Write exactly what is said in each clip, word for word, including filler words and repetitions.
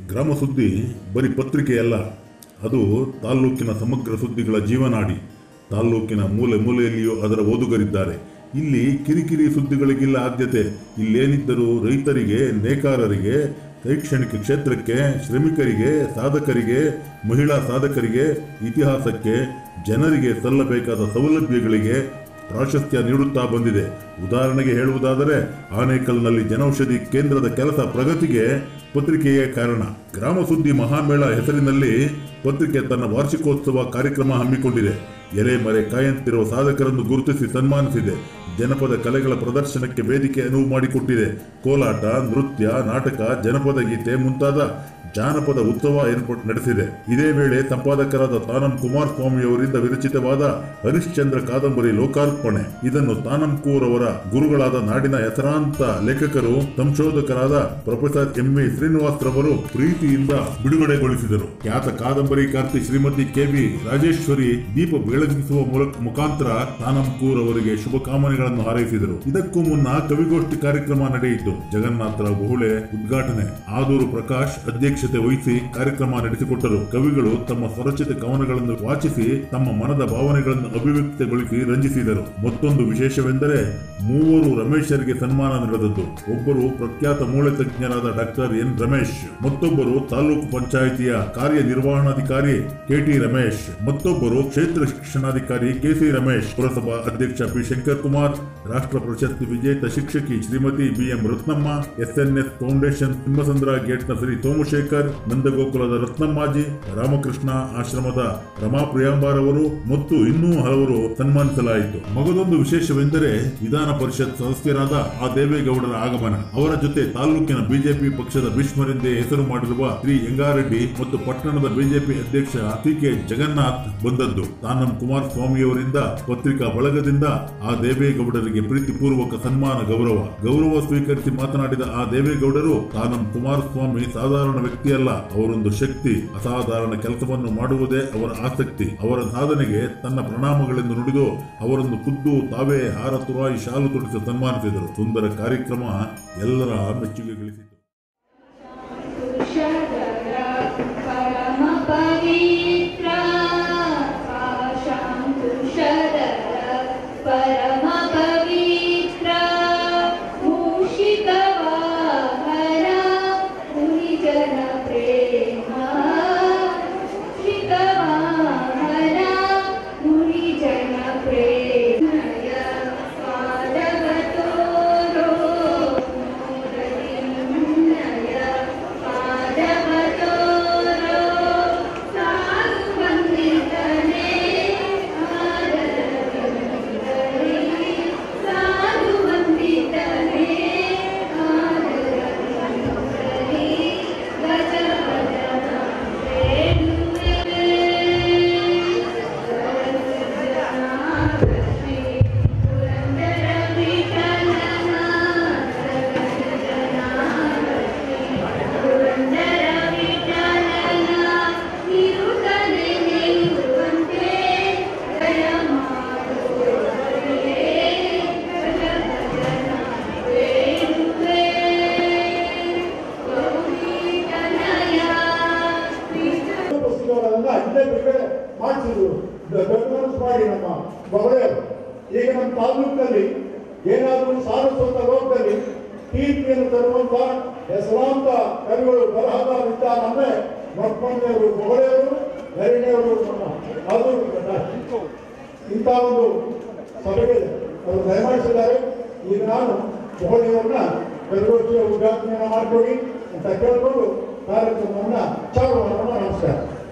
ಗ್ರಾಮ ಸುದ್ದಿ ಬರೀ ಪತ್ರಿಕೆಯಲ್ಲ, ಅದು ತಾಲ್ಲೂಕಿನ ಸಮಗ್ರ ಸುದ್ದಿಗಳ ಜೀವನಾಡಿ. ತಾಲ್ಲೂಕಿನ ಮೂಲೆ ಮೂಲೆಯಲ್ಲಿಯೂ ಅದರ ಓದುಗರಿದ್ದಾರೆ. ಇಲ್ಲಿ ಕಿರಿಕಿರಿ ಸುದ್ದಿಗಳಿಗಿಲ್ಲ ಆದ್ಯತೆ. ಇಲ್ಲೇನಿದ್ದರೂ ರೈತರಿಗೆ, ನೇಕಾರರಿಗೆ, ಶೈಕ್ಷಣಿಕ ಕ್ಷೇತ್ರಕ್ಕೆ, ಶ್ರಮಿಕರಿಗೆ, ಸಾಧಕರಿಗೆ, ಮಹಿಳಾ ಸಾಧಕರಿಗೆ, ಇತಿಹಾಸಕ್ಕೆ, ಜನರಿಗೆ ಸಲ್ಲಬೇಕಾದ ಸೌಲಭ್ಯಗಳಿಗೆ ಪ್ರಾಶಸ್ತ್ಯ ನೀಡುತ್ತಾ ಬಂದಿದೆ. ಉದಾಹರಣೆಗೆ ಹೇಳುವುದಾದರೆ, ಆನೇಕಲ್ನಲ್ಲಿ ಜನೌಷಧಿ ಕೇಂದ್ರದ ಕೆಲಸ ಪ್ರಗತಿಗೆ ಪತ್ರಿಕೆಯೇ ಕಾರಣ. ಗ್ರಾಮ ಸುದ್ದಿ ಮಹಾಮೇಳ ಹೆಸರಿನಲ್ಲಿ ಪತ್ರಿಕೆ ತನ್ನ ವಾರ್ಷಿಕೋತ್ಸವ ಕಾರ್ಯಕ್ರಮ ಹಮ್ಮಿಕೊಂಡಿದೆ. ಎಲೆ ಮರೆ ಕಾಯಂತಿರುವ ಸಾಧಕರನ್ನು ಗುರುತಿಸಿ ಸನ್ಮಾನಿಸಿದೆ. ಜನಪದ ಕಲೆಗಳ ಪ್ರದರ್ಶನಕ್ಕೆ ವೇದಿಕೆ ಅನುವು ಮಾಡಿಕೊಟ್ಟಿದೆ. ಕೋಲಾಟ, ನೃತ್ಯ, ನಾಟಕ, ಜನಪದ ಗೀತೆ ಮುಂತಾದ ಜಾನಪದ ಉತ್ಸವ ಏರ್ಪಟ್ಟು ನಡೆಸಿದೆ. ಇದೇ ವೇಳೆ ಸಂಪಾದಕರಾದ ತಾನಂ ಕುಮಾರಸ್ವಾಮಿಯವರಿಂದ ವಿರಚಿತವಾದ ಹರಿಶ್ಚಂದ್ರ ಕಾದಂಬರಿ ಲೋಕಾರ್ಪಣೆ. ಇದನ್ನು ತಾನಂಕೂರ್ ಅವರ ಗುರುಗಳಾದ ನಾಡಿನ ಹೆಸರಾಂತ ಲೇಖಕರು, ಸಂಶೋಧಕರಾದ ಪ್ರೊಫೆಸರ್ ಎಂ ವಿ ಶ್ರೀನಿವಾಸ್ ರವರು ಪ್ರೀತಿಯಿಂದ ಬಿಡುಗಡೆಗೊಳಿಸಿದರು. ಖ್ಯಾತ ಕಾದಂಬರಿಕಾರ್ತಿ ಶ್ರೀಮತಿ ಕೆ ವಿ ರಾಜೇಶ್ವರಿ ದೀಪ ಬೆಳಗಿಸುವ ಮೂಲಕ ಮುಖಾಂತರ ತಾನಂಕೂರ್ ಅವರಿಗೆ ಶುಭಕಾಮನೆಗಳನ್ನು ಹಾರೈಸಿದರು. ಇದಕ್ಕೂ ಮುನ್ನ ಕವಿಗೋಷ್ಠಿ ಕಾರ್ಯಕ್ರಮ ನಡೆಯಿತು. ಜಗನ್ನಾಥರಾವ್ ಬಹುಳೆ ಉದ್ಘಾಟನೆ, ಆದೂರು ಪ್ರಕಾಶ್ ಅಧ್ಯಕ್ಷತೆ ವಹಿಸಿ ಕಾರ್ಯಕ್ರಮ ನಡೆಸಿಕೊಟ್ಟರು. ಕವಿಗಳು ತಮ್ಮ ಸ್ವರಚಿತ ಕವನಗಳನ್ನು ವಾಚಿಸಿ ತಮ್ಮ ಮನದ ಭಾವನೆಗಳನ್ನು ಅಭಿವ್ಯಕ್ತಿಗೊಳಿಸಿ ರಂಜಿಸಿದರು. ಮತ್ತೊಂದು ವಿಶೇಷವೆಂದರೆ ಮೂವರು ರಮೇಶರಿಗೆ ಸನ್ಮಾನ ನಡೆದದ್ದು. ಒಬ್ಬರು ಪ್ರಖ್ಯಾತ ಮೂಳೆ ತಜ್ಞರಾದ ಡಾಕ್ಟರ್ ಎನ್ ರಮೇಶ್, ಮತ್ತೊಬ್ಬರು ತಾಲೂಕು ಪಂಚಾಯಿತಿಯ ಕಾರ್ಯನಿರ್ವಹಣಾಧಿಕಾರಿ ಕೆ ಟಿ ರಮೇಶ್, ಮತ್ತೊಬ್ಬರು ಕ್ಷೇತ್ರ ಶಿಕ್ಷಣಾಧಿಕಾರಿ ಕೆ ಸಿ ರಮೇಶ್, ಪುರಸಭಾ ಅಧ್ಯಕ್ಷ ಪಿ ಶಂಕರ್ ಕುಮಾರ್, ರಾಷ್ಟ್ರ ಪ್ರಶಸ್ತಿ ವಿಜೇತ ಶಿಕ್ಷಕಿ Shrimati B M Ratnamma, S N S foundation Simhasandra ಗೇಟ್ನ ಶ್ರೀ ಸೋಮಶೇಖರ್, ನಂದಗೋಕುಲದ ರತ್ನಮ್ಮಾಜಿ, ರಾಮಕೃಷ್ಣ ಆಶ್ರಮದ ರಮಾ ಪ್ರಿಯಾಂಬಾರ್ ಅವರು ಮತ್ತು ಇನ್ನೂ ಹಲವರು ಸನ್ಮಾನಿಸಲಾಯಿತು. ಮಗದೊಂದು ವಿಶೇಷವೆಂದರೆ ವಿಧಾನ ಪರಿಷತ್ ಸದಸ್ಯರಾದ ಆ ದೇವೇಗೌಡರ ಆಗಮನ. ಅವರ ಜೊತೆ ತಾಲೂಕಿನ ಬಿಜೆಪಿ ಪಕ್ಷದ ಭೀಷ್ಮರೆಂದೇ ಹೆಸರು ಮಾಡಿರುವ ಶ್ರೀ ಯಂಗಾರೆಡ್ಡಿ ಮತ್ತು ಪಟ್ಟಣದ ಬಿಜೆಪಿ ಅಧ್ಯಕ್ಷ ಸಿ ಕೆ ಜಗನ್ನಾಥ್ ಬಂದದ್ದು. ತಾನಂ ಕುಮಾರಸ್ವಾಮಿಯವರಿಂದ ಪತ್ರಿಕಾ ಬಳಗದಿಂದ ಆ ದೇವೇಗೌಡರಿಗೆ ಪ್ರೀತಿಪೂರ್ವಕ ಸನ್ಮಾನ ಗೌರವ ಗೌರವ ಸ್ವೀಕರಿಸಿ ಮಾತನಾಡಿದ ಆ ದೇವೇಗೌಡರು, ತಾನಂ ಕುಮಾರಸ್ವಾಮಿ ಸಾಧಾರಣ ವ್ಯಕ್ತಿಯಲ್ಲ, ಅವರೊಂದು ಶಕ್ತಿ. ಅಸಾಧಾರಣ ಕೆಲಸವನ್ನು ಮಾಡುವುದೇ ಅವರ ಆಸಕ್ತಿ. ಅವರ ಸಾಧನೆಗೆ ತನ್ನ ಪ್ರಣಾಮಗಳೆಂದು ನುಡಿದು ಅವರನ್ನು ಖುದ್ದು ತಾವೇ ಹಾರ ತುರಾಯಿ ಶಾಲು ತೊಡಿಸಿ ಸನ್ಮಾನಿಸಿದರು. ಸುಂದರ ಕಾರ್ಯಕ್ರಮ ಎಲ್ಲರ ಮೆಚ್ಚುಗೆ ಗಳಿಸಿತು. ಈಗ ನಮ್ಮ ತಾಲೂಕಿನಲ್ಲಿ ಏನಾದರೂ ಸಾರಸ್ವತ ಲೋಕದಲ್ಲಿ ಕೀರ್ತಿಯನ್ನು ತರುವಂತ ಹೆಸರಾಂತ ಕವಿಗಳು ಬರಹಗಾರ ಅಂದ್ರೆ ಮಕ್ಕಳವರು, ಮೊಗಳೆಯವರು, ಗರಿಣಿಯವರು, ಅದು ಇಂಥ ಒಂದು ಸಭೆಗೆ ಅವರು ದಯಮಾಡಿಸಿದ್ದಾರೆ. ಈಗ ನಾನು ಮೊಗಳೆಯವರನ್ನ ಕವಿಗೋಷ್ಠಿಯ ಉದ್ಘಾಟನೆಯನ್ನು ಮಾಡಿಕೊಡಿ ಅಂತ ಕೇಳಿಕೊಂಡು ಕಾರ್ಯಕ್ರಮವನ್ನು ಚಾಲು ಮಾಡೋಣ. ನಮಸ್ಕಾರ.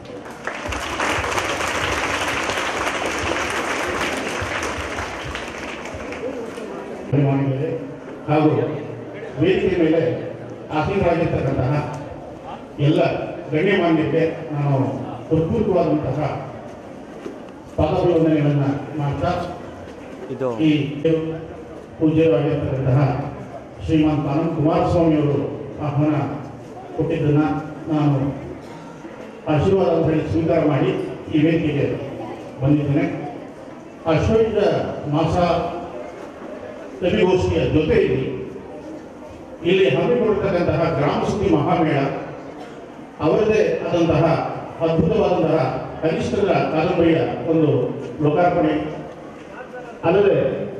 ಹಾಗೂ ವೇದಿಕೆ ಮೇಲೆ ಆಸೀನರಾಗಿರ್ತಕ್ಕಂತಹ ಎಲ್ಲ ಗಣ್ಯಮಾನ್ಯಕ್ಕೆ ನಾವು ಹೃತ್ಪೂರ್ವಕವಾದಂತಹ ಪಾದಾಭಿವಂದನೆಗಳನ್ನು ಮಾಡ್ತಾ ಈ ಪೂಜ್ಯರಾಗಿರ್ತಕ್ಕಂತಹ ಶ್ರೀಮಾನ್ ತಾನಂ ಕುಮಾರಸ್ವಾಮಿಯವರು ಆಹ್ವಾನ ಕೊಟ್ಟಿದ್ದನ್ನು ನಾನು ಆಶೀರ್ವಾದ ಅಂತ ಹೇಳಿ ಸ್ವೀಕಾರ ಮಾಡಿ ಈ ವೇದಿಕೆಗೆ ಬಂದಿದ್ದೇನೆ. ಅಶ್ವಯುಜ ಮಾಸ ಕವಿಗೋಷ್ಠಿಯ ಜೊತೆಯಲ್ಲಿ ಇಲ್ಲಿ ಹಮ್ಮಿಕೊಂಡಿರ್ತಕ್ಕಂತಹ ಗ್ರಾಮ ಸುದ್ದಿ ಮಹಾಮೇಳ ಅವರದೇ ಆದಂತಹ ಅದ್ಭುತವಾದಂತಹ ಕನಿಷ್ಠರ ಕಾದಂಬರಿಯ ಒಂದು ಲೋಕಾರ್ಪಣೆ, ಅಲ್ಲದೆ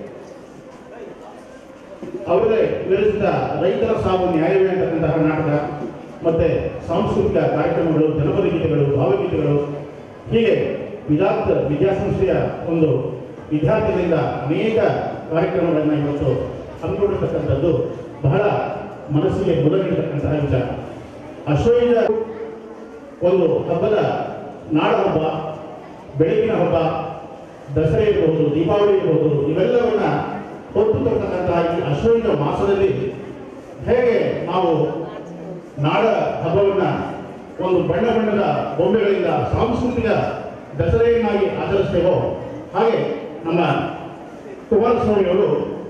ಅವರೇ ವಿರಚಿತ ರೈತರ ಸಾವು ನ್ಯಾಯವೇ ಅಂತಕ್ಕಂತಹ ನಾಟಕ, ಮತ್ತೆ ಸಾಂಸ್ಕೃತಿಕ ಕಾರ್ಯಕ್ರಮಗಳು, ಜನಪದ ಗೀತೆಗಳು, ಭಾವಗೀತೆಗಳು, ಹೀಗೆ ವಿದ್ಯಾರ್ಥ ವಿದ್ಯಾಸಂಸ್ಥೆಯ ಒಂದು ವಿದ್ಯಾರ್ಥಿಗಳಿಂದ ಅನೇಕ ಕಾರ್ಯಕ್ರಮಗಳನ್ನು ಇವತ್ತು ಹಮ್ಮಿಕೊಂಡಿರ್ತಕ್ಕಂಥದ್ದು ಬಹಳ ಮನಸ್ಸಿಗೆ ಮುದಗಿರತಕ್ಕಂತಹ ವಿಚಾರ. ಅಶ್ವಯುಜ ಒಂದು ಹಬ್ಬದ ನಾಡ ಹಬ್ಬ, ಬೆಳಗಿನ ಹಬ್ಬ, ದಸರೆ ಇರಬಹುದು, ದೀಪಾವಳಿ ಇರಬಹುದು, ಇವೆಲ್ಲವನ್ನ ಹೊತ್ತು ತರ್ತಕ್ಕಂತಹ ಈ ಅಶ್ವಯುಜ ಮಾಸದಲ್ಲಿ ಹೇಗೆ ನಾವು ನಾಡ ಹಬ್ಬವನ್ನ ಒಂದು ಬಣ್ಣ ಬಣ್ಣದ ಬೊಂಬೆಗಳಿಂದ ಸಾಂಸ್ಕೃತಿಕ ದಸರೆಯನ್ನಾಗಿ ಆಚರಿಸ್ತೇವೋ, ಹಾಗೆ ನಮ್ಮ ಕುಮಾರಸ್ವಾಮಿಯವರು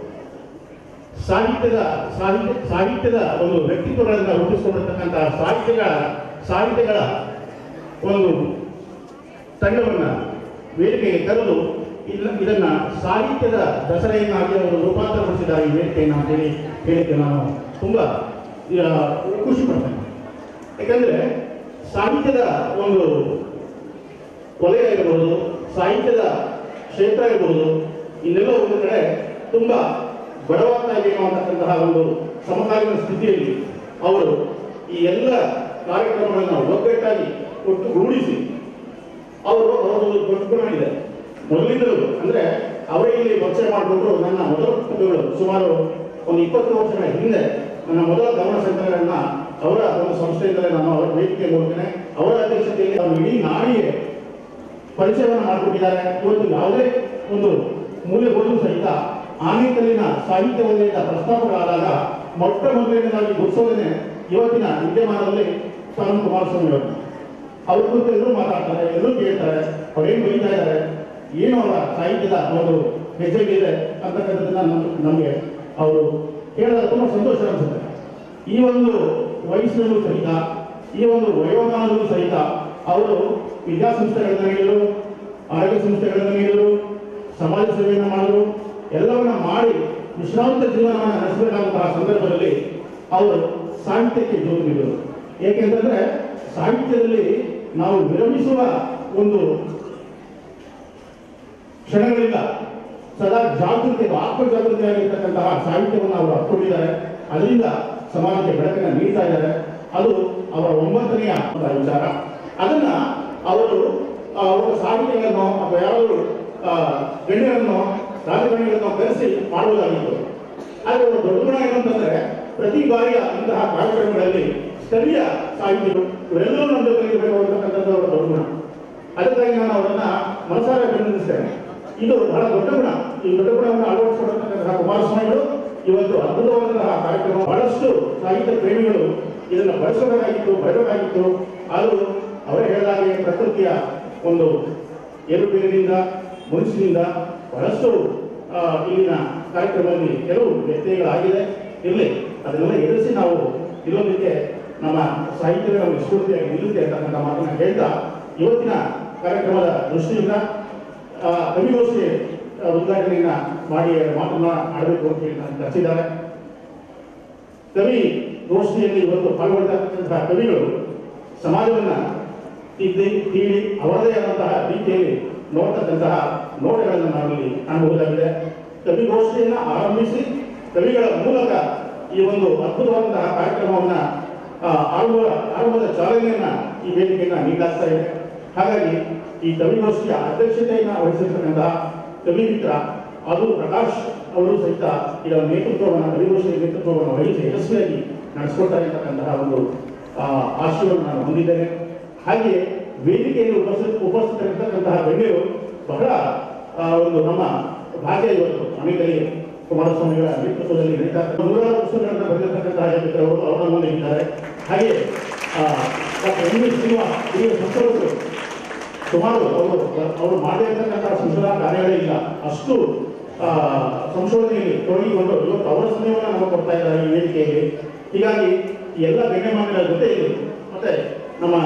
ಸಾಹಿತ್ಯದ ಸಾಹಿತ್ಯ ಸಾಹಿತ್ಯದ ಒಂದು ವ್ಯಕ್ತಿತ್ವಗಳಿಂದ ರೂಪಿಸಿಕೊಂಡಿರ್ತಕ್ಕಂತಹ ಸಾಹಿತ್ಯಗಳ ಸಾಹಿತ್ಯಗಳ ಒಂದು ತಂಡವನ್ನು ವೇದಿಕೆಗೆ ತರಲು ಇಲ್ಲ ಇದನ್ನ ಸಾಹಿತ್ಯದ ದಸರೆಯನ್ನಾಗಿ ಅವರು ರೂಪಾಂತರಗೊಳಿಸಿದ್ದಾರೆ ಈ ವೇದಿಕೆಯನ್ನು ಅಂತೇಳಿ ಹೇಳಿಕ್ಕೆ ನಾನು ತುಂಬ ಖುಷಿ ಪಡ್ತೇನೆ. ಯಾಕಂದ್ರೆ ಸಾಹಿತ್ಯದ ಒಂದು ವಲಯ ಇರಬಹುದು, ಸಾಹಿತ್ಯದ ಕ್ಷೇತ್ರ ಇರಬಹುದು, ಇನ್ನೆಲ್ಲ ಒಂದು ಕಡೆ ತುಂಬ ಬಡವಾಗ್ತಾ ಇದೆ ಅನ್ನತಕ್ಕಂತಹ ಒಂದು ಸಮಕಾಲೀನ ಸ್ಥಿತಿಯಲ್ಲಿ ಅವರು ಈ ಎಲ್ಲ ಕಾರ್ಯಕ್ರಮಗಳನ್ನು ಒಗ್ಗಟ್ಟಾಗಿ ಒಟ್ಟುಗೂಡಿಸಿ ಅವರು ಅವರೊಂದು ದೊಡ್ಡ ಗುಣ ಇದೆ. ಮೊದಲಿಂದಲೂ ಅಂದ್ರೆ ಅವರೇ ಇಲ್ಲಿ ಪರಿಚಯ ಮಾಡಿಕೊಂಡು ನನ್ನ ಮೊದಲ ಪುಸ್ತಕಗಳು ಸುಮಾರು ಒಂದು ಇಪ್ಪತ್ತು ವರ್ಷಗಳ ಹಿಂದೆ ನನ್ನ ಮೊದಲ ಗಮನ ಸಂಕಲನ ಅವರ ಒಂದು ಸಂಸ್ಥೆಯಿಂದಲೇ ನಾನು ಅವರ ವೇದಿಕೆ ಮೂಲಕನೇ ಅವರ ಅಧ್ಯಕ್ಷತೆಯಲ್ಲಿ ಅವರು ಇಡೀ ನಾಡಿಗೆ ಪರಿಚಯವನ್ನು ಮಾಡಿಕೊಟ್ಟಿದ್ದಾರೆ. ಇವತ್ತು ಯಾವುದೇ ಒಂದು ಮೂಲೆ ಹೋದರೂ ಸಹಿತ ಆನೇಕಲ್ಲಿನ ಸಾಹಿತ್ಯ ವಲಯದ ಪ್ರಸ್ತಾಪಗಳಾದಾಗ ಮೊಟ್ಟ ಮೊದಲನೇದಾಗಿ ಗುರುಸೋದನೆ ಇವತ್ತಿನ ವಿದ್ಯಮಾನದಲ್ಲಿ ಕಾನೂನು ಕುಮಾರಸ್ವಾಮಿ ಅವರು. ಅವ್ರ ಕುರಿತು ಎಲ್ಲರೂ ಮಾತಾಡ್ತಾರೆ, ಎಲ್ಲರೂ ಕೇಳ್ತಾರೆ, ಅವ್ರೇನು ಬರೀತಾ ಇದ್ದಾರೆ, ಏನು ಅವರ ಸಾಹಿತ್ಯದ ಒಂದು ಹೆಜ್ಜೆಗಿದೆ ಅಂತಕ್ಕಂಥದ್ದನ್ನ ನಮಗೆ ಅವರು ಕೇಳಿದಾಗ ತುಂಬ ಸಂತೋಷ ಅನಿಸುತ್ತೆ. ಈ ಒಂದು ವಯಸ್ಸಿನಲ್ಲೂ ಸಹಿತ, ಈ ಒಂದು ವಯೋಮಾನದಲ್ಲೂ ಸಹಿತ ಅವರು ವಿದ್ಯಾಸಂಸ್ಥೆಗಳನ್ನು ನೀಡಿದರು, ಆರೋಗ್ಯ ಸಂಸ್ಥೆಗಳನ್ನು ನೀಡಿದರು, ಸಮಾಜ ಸೇವೆಯನ್ನು ಮಾಡಿದರು, ಎಲ್ಲವನ್ನ ಮಾಡಿ ವಿಶ್ರಾಂತ ಜೀವನವನ್ನು ನಡೆಸಬೇಕಾದಂತಹ ಸಂದರ್ಭದಲ್ಲಿ ಅವರು ಸಾಹಿತ್ಯಕ್ಕೆ ಜೋರು ನೀಡಿದರು. ಏಕೆಂತಂದ್ರೆ ಸಾಹಿತ್ಯದಲ್ಲಿ ನಾವು ವಿರಮಿಸುವ ಒಂದು ಕ್ಷಣಗಳಿಲ್ಲ, ಸದಾ ಜಾಗೃತಿ ಆತ್ಮ ಜಾಗೃತಿಯಾಗಿರ್ತಕ್ಕಂತಹ ಸಾಹಿತ್ಯವನ್ನು ಅವರು ಹತ್ಕೊಂಡಿದ್ದಾರೆ. ಅದರಿಂದ ಸಮಾಜಕ್ಕೆ ಬೆಳಕನ್ನು ನೀಡ್ತಾ ಇದ್ದಾರೆ. ಅದು ಅವರ ಒಂಬತ್ತನೆಯ ವಿಚಾರ. ಅದನ್ನ ಅವರು ಅವರ ಸಾಹಿತ್ಯಗಳನ್ನು ಅಥವಾ ಯಾರಾದರೂ ಗಣ್ಯರನ್ನು ರಾಜಕಾರಣಿಗಳನ್ನು ಕರೆಸಿ ಮಾಡುವುದಾಗಿತ್ತು. ಆದರೆ ಅವರ ದೊಡ್ಡ ಗುಣ ಏನಂತಂದ್ರೆ ಪ್ರತಿ ಬಾರಿಯ ಇಂತಹ ಕಾರ್ಯಕ್ರಮಗಳಲ್ಲಿ ಸ್ಥಳೀಯ ಸಾಹಿತ್ಯಗಳು ಇವರೆಲ್ಲರೂ ನಮ್ಮ ಜೊತೆಗೆ ಬೇಕಾಗಿರ್ತಕ್ಕಂಥದ್ದು ಅವರ ದೊಡ್ಡ ಗುಣ. ಅದಕ್ಕಾಗಿ ನಾನು ಅವರನ್ನ ಮನಸಾರ ಅಭಿನಂದಿಸ್ತೇನೆ. ಇದು ಬಹಳ ದೊಡ್ಡ ಗುಣ. ಈ ದೊಡ್ಡ ಗುಣವನ್ನು ಅಳವಡಿಸಿಕೊಳ್ಳತಕ್ಕಂತಹ ಕುಮಾರಸ್ವಾಮಿಗಳು ಇವತ್ತು ಅದ್ಭುತವಾದಂತಹ ಕಾರ್ಯಕ್ರಮ. ಬಹಳಷ್ಟು ಸಾಹಿತ್ಯ ಪ್ರೇಮಿಗಳು ಇದನ್ನು ಬಳಸಬೇಕಾಗಿತ್ತು, ಬರಬೇಕಾಗಿತ್ತು. ಅದು ಅವರೇ ಹೇಳಿದಾಗೆ ಪ್ರಕೃತಿಯ ಒಂದು ಏರುಪೇರಿನಿಂದ ಮುನಿಸಿನಿಂದ ಬಹಳಷ್ಟು ಇಲ್ಲಿನ ಕಾರ್ಯಕ್ರಮದಲ್ಲಿ ಕೆಲವು ವ್ಯತ್ಯಯಗಳಾಗಿದೆ. ಇರಲಿ, ಅದನ್ನೆಲ್ಲ ಎದುರಿಸಿ ನಾವು ಇರೋದಕ್ಕೆ ನಮ್ಮ ಸಾಹಿತ್ಯವೇ ನಮಗೆ ಸ್ಫೂರ್ತಿಯಾಗಿ ನಿಲ್ಲುತ್ತೆ ಅಂತಕ್ಕಂಥ ಮಾತನ್ನು ಹೇಳ್ತಾ ಇವತ್ತಿನ ಕಾರ್ಯಕ್ರಮದ ದೃಷ್ಟಿಯಿಂದ ಕವಿಗೋಷ್ಠಿ ಉದ್ಘಾಟನೆಯನ್ನ ಮಾಡಿ ಮಾತನ್ನ ಆಡಬೇಕು ಅಂತ ಹೇಳಿ ನಾನು ಕರೆಸಿದ್ದಾರೆ. ಕವಿ ಗೋಷ್ಠಿಯಲ್ಲಿ ಇವತ್ತು ಪಾಲ್ಗೊಳ್ತಕ್ಕಂತಹ ಕವಿಗಳು ಸಮಾಜವನ್ನ ತಿದ್ದಿ ತೀಡಿ ಅವರದೇ ಆದಂತಹ ರೀತಿಯಲ್ಲಿ ನೋಡ್ತಕ್ಕಂತಹ ನೋಟಗಳನ್ನು ನಾವಿಲ್ಲಿ ಕಾಣಬಹುದಾಗಿದೆ. ಕವಿಗೋಷ್ಠಿಯನ್ನ ಆರಂಭಿಸಿ ಕವಿಗಳ ಮೂಲಕ ಈ ಒಂದು ಅದ್ಭುತವಾದಂತಹ ಕಾರ್ಯಕ್ರಮವನ್ನ ಆರಂಭ ಆರಂಭದ ಚಾಲನೆಯನ್ನ ಈ ವೇದಿಕೆಯನ್ನ ನೀಡಲಾಗ್ತಾ ಇದೆ. ಹಾಗಾಗಿ ಈ ಕವಿಗೋಷ್ಠಿಯ ಅಧ್ಯಕ್ಷತೆಯನ್ನ ವಹಿಸಿರ್ತಕ್ಕಂತಹ ಕವಿ ಮಿತ್ರ ಅದು ಪ್ರಕಾಶ್ ಅವರು ಸಹಿತ ಇದರ ನೇತೃತ್ವವನ್ನು ಕವಿಗೋಷ್ಠಿಯ ನೇತೃತ್ವವನ್ನು ವಹಿಸಿ ಯಶಸ್ವಿಯಾಗಿ ನಡೆಸಿಕೊಡ್ತಾರೆ ಅಂತಕ್ಕಂತಹ ಒಂದು ಆಶಯವನ್ನು ನಾನು ಹೊಂದಿದ್ದೇನೆ. ಹಾಗೆ ವೇದಿಕೆಯಲ್ಲಿ ಉಪಸ್ಥಿತ ಉಪಸ್ಥಿತರಿರ್ತಕ್ಕಂತಹ ಗಣ್ಯರು ಬಹಳ ಒಂದು ನಮ್ಮ ಭಾಗ್ಯ ಇವತ್ತು ಅನೇಕರಿಗೆ ಕುಮಾರಸ್ವಾಮಿಗಳ ನೇತೃತ್ವದಲ್ಲಿ ನಡೀತಾ ನೂರಾರು ಪುಸ್ತಕಗಳನ್ನು ಬರೆದಿರ್ತಕ್ಕಂತಹ ಮಿತ್ರರು ಅವರ ಮುಂದೆ ಇದ್ದಾರೆ. ಹಾಗೆ ಡಾಕ್ಟರ್ ಎಂ ವಿ ಶ್ರೀನಿವಾಸ್ ಹಿರಿಯ ಸಂಶೋಧಕರು ಸುಮಾರು ಅವರು ಅವರು ಮಾಡಿರ್ತಕ್ಕಂತಹ ಸಂಶೋಧನಾ ಕಾರ್ಯಗಳೇ ಇಲ್ಲ, ಅಷ್ಟು ಸಂಶೋಧನೆಯಲ್ಲಿ ತೊಡಗಿಕೊಂಡು ಇವತ್ತು ಅವರ ಸಮಯವನ್ನು ನಮಗೆ ಕೊಡ್ತಾ ಇದ್ದಾರೆ ಈ ವೇದಿಕೆಯಲ್ಲಿ. ಹೀಗಾಗಿ ಈ ಎಲ್ಲ ಗಣ್ಯಮಾನ್ಯರ ಜೊತೆಯಲ್ಲಿ ಮತ್ತೆ ನಮ್ಮ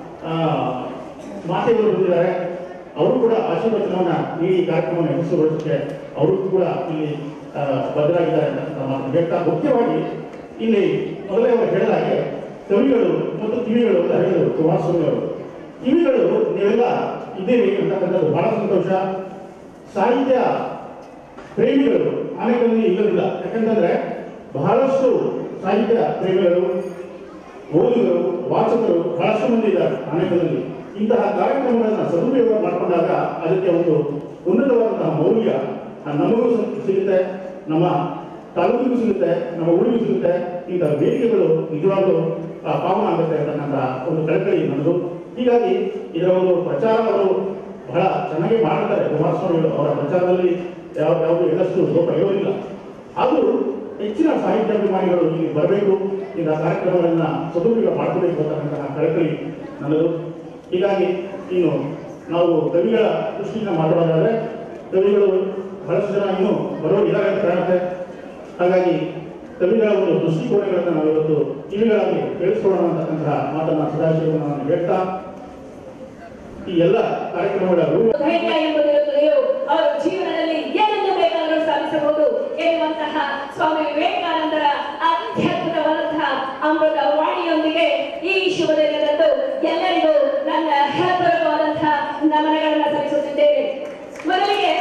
ಮಾತೆಯವರು ಬಂದಿದ್ದಾರೆ, ಅವರು ಕೂಡ ಆಶೀರ್ವಚನವನ್ನು ನೀಡಿ ಕಾರ್ಯಕ್ರಮವನ್ನು ಯಶಸ್ವಿಗೊಳಿಸಕ್ಕೆ ಅವರು ಕೂಡ ಇಲ್ಲಿ ಬದ್ಧರಾಗಿದ್ದಾರೆ ಅಂತ ಮಾತು ಹೇಳ್ತಾ ಮುಖ್ಯವಾಗಿ ಇಲ್ಲಿ ಮೊದಲೇ ಅವರು ಹೇಳಿದ ಹಾಗೆ ಕವಿಗಳು ಮತ್ತು ಕಿವಿಗಳು ಅಂತ ಹೇಳಿದ್ರು. ಕುಮಾರಸ್ವಾಮಿ ಅವರು. ಇವುಗಳು ನೀವೆಲ್ಲ ಇದ್ದೀವಿ ಅಂತಕ್ಕಂಥದ್ದು ಬಹಳ ಸಂತೋಷ. ಸಾಹಿತ್ಯ ಪ್ರೇಮಿಗಳು ಆನೆಕಲ್ಲಿನಲ್ಲಿ ಇಲ್ಲದಿಲ್ಲ, ಯಾಕಂತಂದ್ರೆ ಬಹಳಷ್ಟು ಸಾಹಿತ್ಯ ಪ್ರೇಮಿಗಳು, ಓದುಗರು, ವಾಚಕರು ಬಹಳಷ್ಟು ಮಂದಿ ಇದ್ದಾರೆ ಆನೆಕಲ್ಲಿನಲ್ಲಿ. ಇಂತಹ ಕಾರ್ಯಕ್ರಮಗಳನ್ನು ಸದುಪಯೋಗ ಮಾಡಿಕೊಂಡಾಗ ಅದಕ್ಕೆ ಒಂದು ಉನ್ನತವಾದಂತಹ ಮೌಲ್ಯ ನಮಗೂ ಸಿಗುತ್ತೆ, ನಮ್ಮ ತಾಲೂಕಿಗೂ ಸಿಗುತ್ತೆ, ನಮ್ಮ ಊರಿಗೂ ಸಿಗುತ್ತೆ. ಇಂತಹ ವೇದಿಕೆಗಳು ನಿಜವಾಗ್ಲೂ ಪಾವನ ಆಗುತ್ತೆ ಅಂತಕ್ಕಂಥ ಒಂದು ಕಳಕಳಿ ನನ್ನದು. ಹೀಗಾಗಿ ಇದರ ಒಂದು ಪ್ರಚಾರ ಅವರು ಬಹಳ ಚೆನ್ನಾಗಿ ಮಾಡ್ತಾರೆ. ಕುಮಾರಸ್ವಾಮಿ ಅವರ ಪ್ರಚಾರದಲ್ಲಿ ಯಾವ ಯಾವುದು ಎಳ್ಳಷ್ಟು ಲೋಪ ಇರೋದಿಲ್ಲ. ಅದು ಹೆಚ್ಚಿನ ಸಾಹಿತ್ಯಾಭಿಮಾನಿಗಳು ಇಲ್ಲಿ ಬರಬೇಕು, ಇಂತಹ ಕಾರ್ಯಕ್ರಮಗಳನ್ನ ಸದುಪಯೋಗ ಮಾಡ್ಕೋಬೇಕು ಅಂತಕ್ಕಂತಹ ಕಳಕಳಿ ನನ್ನದು. ಹೀಗಾಗಿ ಇನ್ನು ನಾವು ಕವಿಗಳ ದೃಷ್ಟಿಯಿಂದ ಮಾತಾಡೋದಾದ್ರೆ ಕವಿಗಳು ಬಹಳಷ್ಟು ಜನ ಇನ್ನೂ ಬರೋರಿದ್ದಾರೆ ಅಂತ ಕಾಣುತ್ತೆ. ಹಾಗಾಗಿ ಕವಿಗಳ ಒಂದು ದೃಷ್ಟಿಕೋನಗಳನ್ನು ನಾವು ಇವತ್ತು ಕಿವಿಗಳಾಗಿ ಕೇಳಿಸ್ಕೊಳ್ಳೋಣ ಅಂತಕ್ಕಂತಹ ಮಾತನ್ನ ಸದಾಶಿವನ ನಾನು ಹೇಳ್ತಾ ಈ ಎಲ್ಲ ಕಾರ್ಯಕ್ರಮಗಳ ಅವರ ಜೀವನದಲ್ಲಿ ಏನನ್ನು ಬೇಕಾದರೂ ಸಾಧಿಸಬಹುದು ಎನ್ನುವಂತಹ ಸ್ವಾಮಿ ವಿವೇಕಾನಂದರ ಅತ್ಯದ್ಭುತವಾದಂತಹ ಅಮೃತ ವಾಣಿಯೊಂದಿಗೆ ಈ ಶುಭ ದಿನದಂದು ಎಲ್ಲರಿಗೂ ನನ್ನ ಹೃತ್ಪೂರ್ವಕವಾದಂತಹ ನಮನಗಳನ್ನು ಸಲ್ಲಿಸುತ್ತಿದ್ದೇನೆ. ಮೊದಲಿಗೆ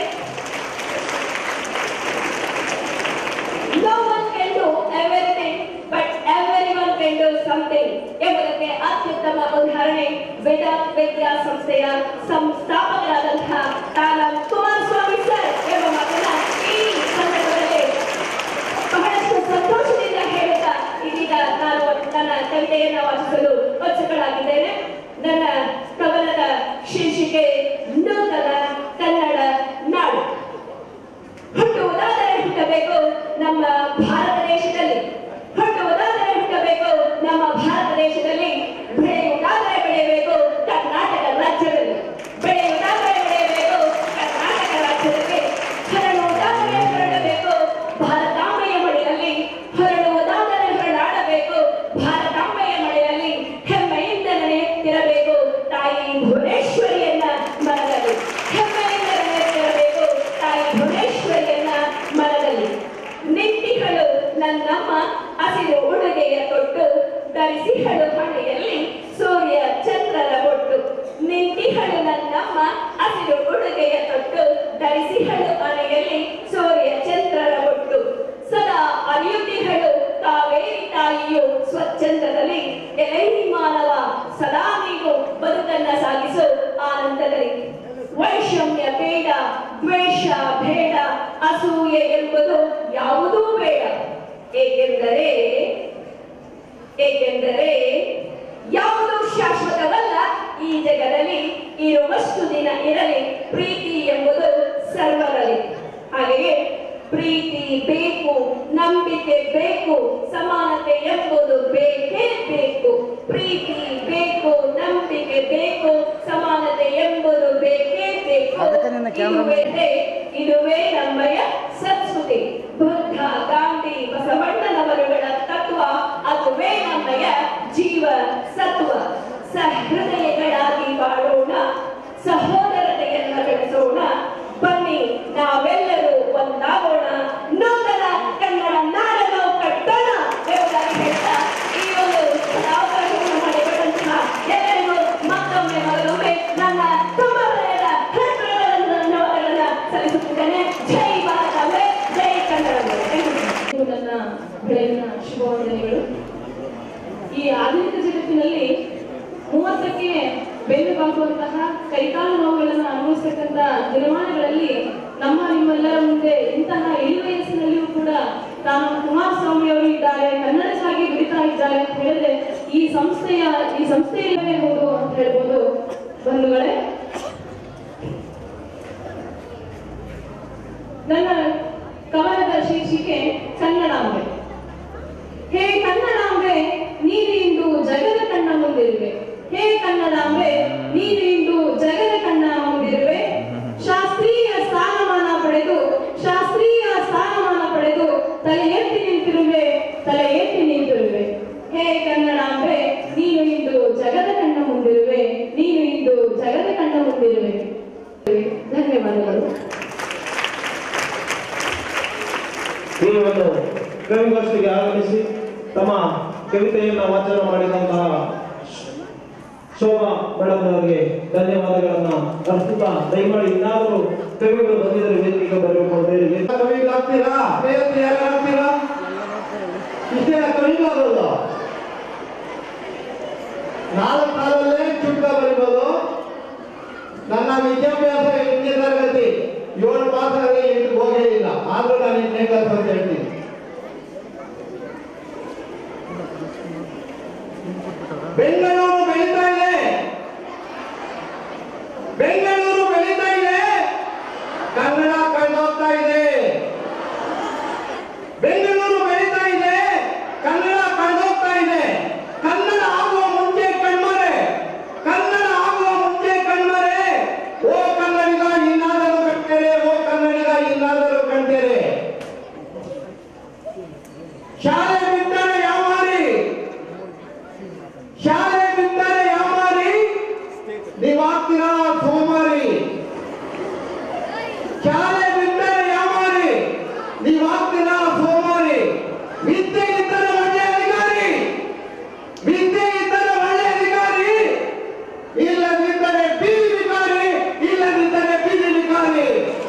no one can do everything but everyone can do something ಎಂಬುದಕ್ಕೆ ಅತ್ಯುತ್ತಮ ಉದಾಹರಣೆ ವೇದಾಂತ ವಿದ್ಯಾ ಸಂಸ್ಥೆಯ ಸಂಸ್ಥಾಪಕರಾದಂತಹ ತಾನ ಕುಮಾರಸ್ವಾಮಿ ಸರ್ ಎಂಬ ಮಾತನ್ನ ಈ ಸಂದರ್ಭದಲ್ಲಿ ಬಹಳಷ್ಟು ಸಂತೋಷದಿಂದ ಹೇಳುತ್ತಾ ಇದೀಗ ನಾನು ನನ್ನ ಕವಿತೆಯನ್ನು ವಾಚಿಸಲು ಉತ್ಸುಕಳಾಗಿದ್ದೇನೆ. ನನ್ನ ಕವನದ ಶೀರ್ಷಿಕೆ ನೂತನ ಕನ್ನಡ ನಾಡು. ಹುಟ್ಟುವುದಾದರೆ ಹುಟ್ಟಬೇಕು ನಮ್ಮ ಭಾರತ ದೇಶದಲ್ಲಿ, ಹುಟ್ಟುವುದಾದರೆ ಹುಟ್ಟಬೇಕು ನಮ್ಮ ಭಾರತ ದೇಶದಲ್ಲಿ, ಬೆಳೆಯುವುದಾದರೆ ಬೆಳೆಯಬೇಕು ಕರ್ನಾಟಕ ರಾಜ್ಯದಲ್ಲಿ, ಬೆಳೆಯುವುದಾದರೆ ಬೆಳೆಯಬೇಕು ಕರ್ನಾಟಕ ರಾಜ್ಯದಲ್ಲಿ, ಹರಡುವುದಾದರೆ ಹರಡಬೇಕು ಭಾರತಾಂಬೆಯ ಮಳೆಯಲ್ಲಿ, ಹರಡುವುದಾದರೆ ಹರಡಾಡಬೇಕು ಭಾರತಾಂಬೆಯ ಮಳೆಯಲ್ಲಿ, ಹೆಮ್ಮೆಯಿಂದ ನಡೆಯುತ್ತಿರಬೇಕು ತಾಯಿ ಭುವನೇಶ್ವರಿಯನ್ನ ಮನದಲ್ಲಿ, ಹೆಮ್ಮೆಯಿಂದ ನಡೆಯುತ್ತಿರಬೇಕು ತಾಯಿ ಭುವನೇಶ್ವರಿಯನ್ನ ಮನದಲ್ಲಿ. ನಿಂತಿಹಳು ನನ್ನಮ್ಮ ಹಸಿರು ಉಡುಗೆಯ ತೊಟ್ಟು, ಧರಿಸಿಹಳು ಹಣೆಯಲ್ಲಿ ಸೂರ್ಯ ಚಂದ್ರರ ಬೊಟ್ಟು. ನಿಂತಿಹಳು ನನ್ನಮ್ಮ ಹಸಿರು ಉಡುಗೆಯ ತೊಟ್ಟು, ಧರಿಸಿಹಳು ಹಣೆಯಲ್ಲಿ ಸೂರ್ಯ ಚಂದ್ರರ ಬೊಟ್ಟು. ಸದಾ ಅರಿಯುತ್ತಿಹಳು ಕಾವೇರಿ ತಾಯಿಯು ಸ್ವಚ್ಛಂದದಲ್ಲಿ, ಎಲೈ ಮಾನವ ಸದಾ ನೀನು ಬದುಕನ್ನ ಸಾಗಿಸು ಆನಂದದಲ್ಲಿ. ವೈಷಮ್ಯ ಬೇಡ, ದ್ವೇಷ ಬೇಡ, ಅಸೂಯೆ ಎಂಬುದು ಯಾವುದೂ ಬೇಡ. ಏಕೆಂದರೆ ಏಕೆಂದರೆ ಯಾವುದು ಶಾಶ್ವತವಲ್ಲ ಈ ಜಗದಲ್ಲಿ, ಇರುವಷ್ಟು ದಿನ ಇರಲಿ ಪ್ರೀತಿ ಎಂಬುದು ಸರ್ವರಲ್ಲಿ. ಹಾಗೆಯೇ ಪ್ರೀತಿ ಬೇಕು, ನಂಬಿಕೆ ಬೇಕು, ಸಮಾನತೆ ಎಂಬುದು ಬೇಕೇ ಬೇಕು. ಪ್ರೀತಿ ಬೇಕು, ನಂಬಿಕೆ ಬೇಕು, ಸಮಾನತೆ ಎಂಬುದು ಬೇಕೇ ಬೇಕು. ಇದುವೇ ಇದುವೇ ನಮ್ಮಯ ಸಂಸ್ಕೃತಿ. ಬುದ್ಧ, ಗಾಂಧಿ, ಬಸವಣ್ಣನವರುಗಳ ತತ್ವ ಅದುವೇ ನಮ್ಮಯ ಜೀವ ಸತ್ವ. ಸಹೃದಯಗಳಾಗಿ ಬಾಳೋಣ, ಸಹೋದರತೆಯನ್ನ ಬೆಳೆಸೋಣ. ಬನ್ನಿ ನಾವೆಲ್ಲರೂ ಒಂದಾಗೋಣ, ನೂತನ ಕನ್ನಡ ನಾಡನ್ನು ಕಟ್ಟೋಣ ಎಂಬುದಾಗಿ ಹೇಳ್ತಾ ಈ ಒಂದು ಅವಕಾಶವನ್ನು ಮಾಡಿಕೊಟ್ಟಂತಹ ಎಲ್ಲರಿಗೂ ಮತ್ತೊಮ್ಮೆ ಮಗದೊಮ್ಮೆ ನನ್ನ ತುಂಬ ಹೃದಯದ ಧನ್ಯವಾದಗಳನ್ನ ಸಲ್ಲಿಸುತ್ತಿದ್ದೇನೆ. ಜೈ ಭಾರತಾಂಬೆ, ಜೈ ಕನ್ನಡಾಂಬೆ. ನನ್ನ ಬೆಳಗಿನ ಶುಭವಂದನೆಗಳು. ಈ ಆಧುನಿಕ ಜಗತ್ತಿನಲ್ಲಿ ಮೂವತ್ತಕ್ಕೆ ಬೆನ್ನು ಬಾಗುವಂತಹ ಕೈಕಾಲು ನೋವುಗಳನ್ನು ಅನುಭವಿಸತಕ್ಕಂಥ ದಿನಮಾನಗಳಲ್ಲಿ ನಮ್ಮ ನಿಮ್ಮೆಲ್ಲರ ಮುಂದೆ ಇಂತಹ ಇಳಿ ವಯಸ್ಸಿನಲ್ಲಿಯೂ ಕೂಡ ತಾನು ಕುಮಾರಸ್ವಾಮಿ ಅವರು ಇದ್ದಾರೆ, ಕನ್ನಡಕ್ಕಾಗಿ ದುಡಿತಾ ಇದ್ದಾರೆ ಅಂತ ಹೇಳಿದ್ರೆ ಈ ಸಂಸ್ಥೆಯ ಈ ಸಂಸ್ಥೆಯಲ್ಲೇ ಹೌದು ಅಂತ ಹೇಳ್ಬೋದು. ಬಂಧುಗಳೇ, ನನ್ನ ಕವನದ ಶೀರ್ಷಿಕೆ ಕನ್ನಡಾಂಬೆ. ಹೇ ಕನ್ನಡಾಂಬೆ, ನೀನು ಇಂದು ಜಗದ ಕಣ್ಣ ಮುಂದಿರುವೆ. ಹೇ ಕನ್ನಡಾಂಬೆ, ನೀನು ಇಂದು ಜಗದ ಕಣ್ಣ ಮುಂದಿರುವೆ. ಶಾಸ್ತ್ರೀಯ ಸ್ಥಾನಮಾನ ಪಡೆದು ಶಾಸ್ತ್ರೀಯ ಸ್ಥಾನಮಾನ ಪಡೆದು ತಲೆ ಎತ್ತಿ ನಿಂತಿರುವೆ, ತಲೆ ಎತ್ತಿ ನಿಂತಿರುವೆ. ಹೇ ಕನ್ನಡಾಂಬೆ, ನೀನು ಇಂದು ಜಗದ ಕಣ್ಣ ಮುಂದಿರುವೆ, ನೀನು ಇಂದು ಜಗದ ಕಣ್ಣ ಮುಂದಿರುವೆ. ಧನ್ಯವಾದಗಳು. ಈ ಒಂದು ಕವಿಗೋಷ್ಠಿಗೆ ಆಗಮಿಸಿ ತಮ್ಮ ಕವಿತೆಯನ್ನು ವಾಚನ ಮಾಡಿದಂತಹ ಶೋಭಾ ಮೇಡಮ್ ಅವರಿಗೆ ಧನ್ಯವಾದಗಳನ್ನ ಅರ್ಪಿಸುತ್ತಾ ದಯಮಾಡಿ ಇನ್ನಾದರೂ ಕವಿಗಳು ಬಂದಿದ್ದರೆ ವೇದಿಕೆಗೆ ಬರಬೇಕು. ಕವಿಗಳಾಗ್ತೀರಾ? ಬೇರೆ ಯಾರಾಗ್ತೀರಾ? ಇಷ್ಟೇ ಕವಿಗಳಾಗೋದು. ನಾಲ್ಕು ಕಾಲಲ್ಲೇ ಚುಟ್ಕ ಬರೀಬೋದು. ನನ್ನ ವಿದ್ಯಾಭ್ಯಾಸ ಎಂಟನೇ ತರಗತಿ ಏಳು ಪಾಸ್ ಆಗಿ ಎಂಟು ಹೋಗೇ ಇಲ್ಲ, ಆದ್ರೂ ನಾನು ಎಂಟನೇ ಕ್ಲಾಸ್ ಅಂತ ಹೇಳ್ತೀನಿ. ಬೆಂಗಳೂರು ಬೆಳೀತಾ ಇದೆ, ಬೆಂಗಳೂರು ಬೆಳೀತಾ ಇದೆ, ಕನ್ನಡ ಕಳೆದೋಗ್ತಾ ಇದೆ. ಬೆಂಗಳೂರು ಬೆಳೀತಾ ಇದೆ, ಕನ್ನಡ ಕಳೆದೋಗ್ತಾ ಇದೆ. ಕನ್ನಡ ಆಗುವ ಮುಂಚೆ ಕಣ್ಮರೆ, ಕನ್ನಡ ಆಗುವ ಮುಂಚೆ ಕಣ್ಮರೆ. ಓ ಕನ್ನಡಿಗ ಇನ್ನಾದರೂ ಕಣ್ತೇರೆ, ಓ ಕನ್ನಡಿಗ ಇನ್ನಾದರೂ ಕಣ್ತೇರೆ. ಶಾಲೆ ಬಿಟ್ಟರೆ ಯಾಮಾರಿ, ಶಾಲೆ ಬಿಟ್ಟರೆ ಯಾಮಾರಿ, ನೀವಾಗ್ತೀರಾ ಸೋಮಾರಿ. ಶಾಲೆ ಬಿಟ್ಟರೆ ಯಾಮಾರಿ, ನೀವಾಗ್ತೀರಾ ಸೋಮಾರಿ. ವಿದ್ಯೆ ಇದ್ದರೆ ಒಳ್ಳೆ ಅಧಿಕಾರಿ, ವಿದ್ಯೆ ಇದ್ದರೆ ಒಳ್ಳೆ ಅಧಿಕಾರಿ, ಇಲ್ಲದಿದ್ದರೆ ಬೀದಿ ವಿಕಾರಿ, ಇಲ್ಲದಿದ್ದರೆ ಬೀದಿ ವಿಕಾರಿ.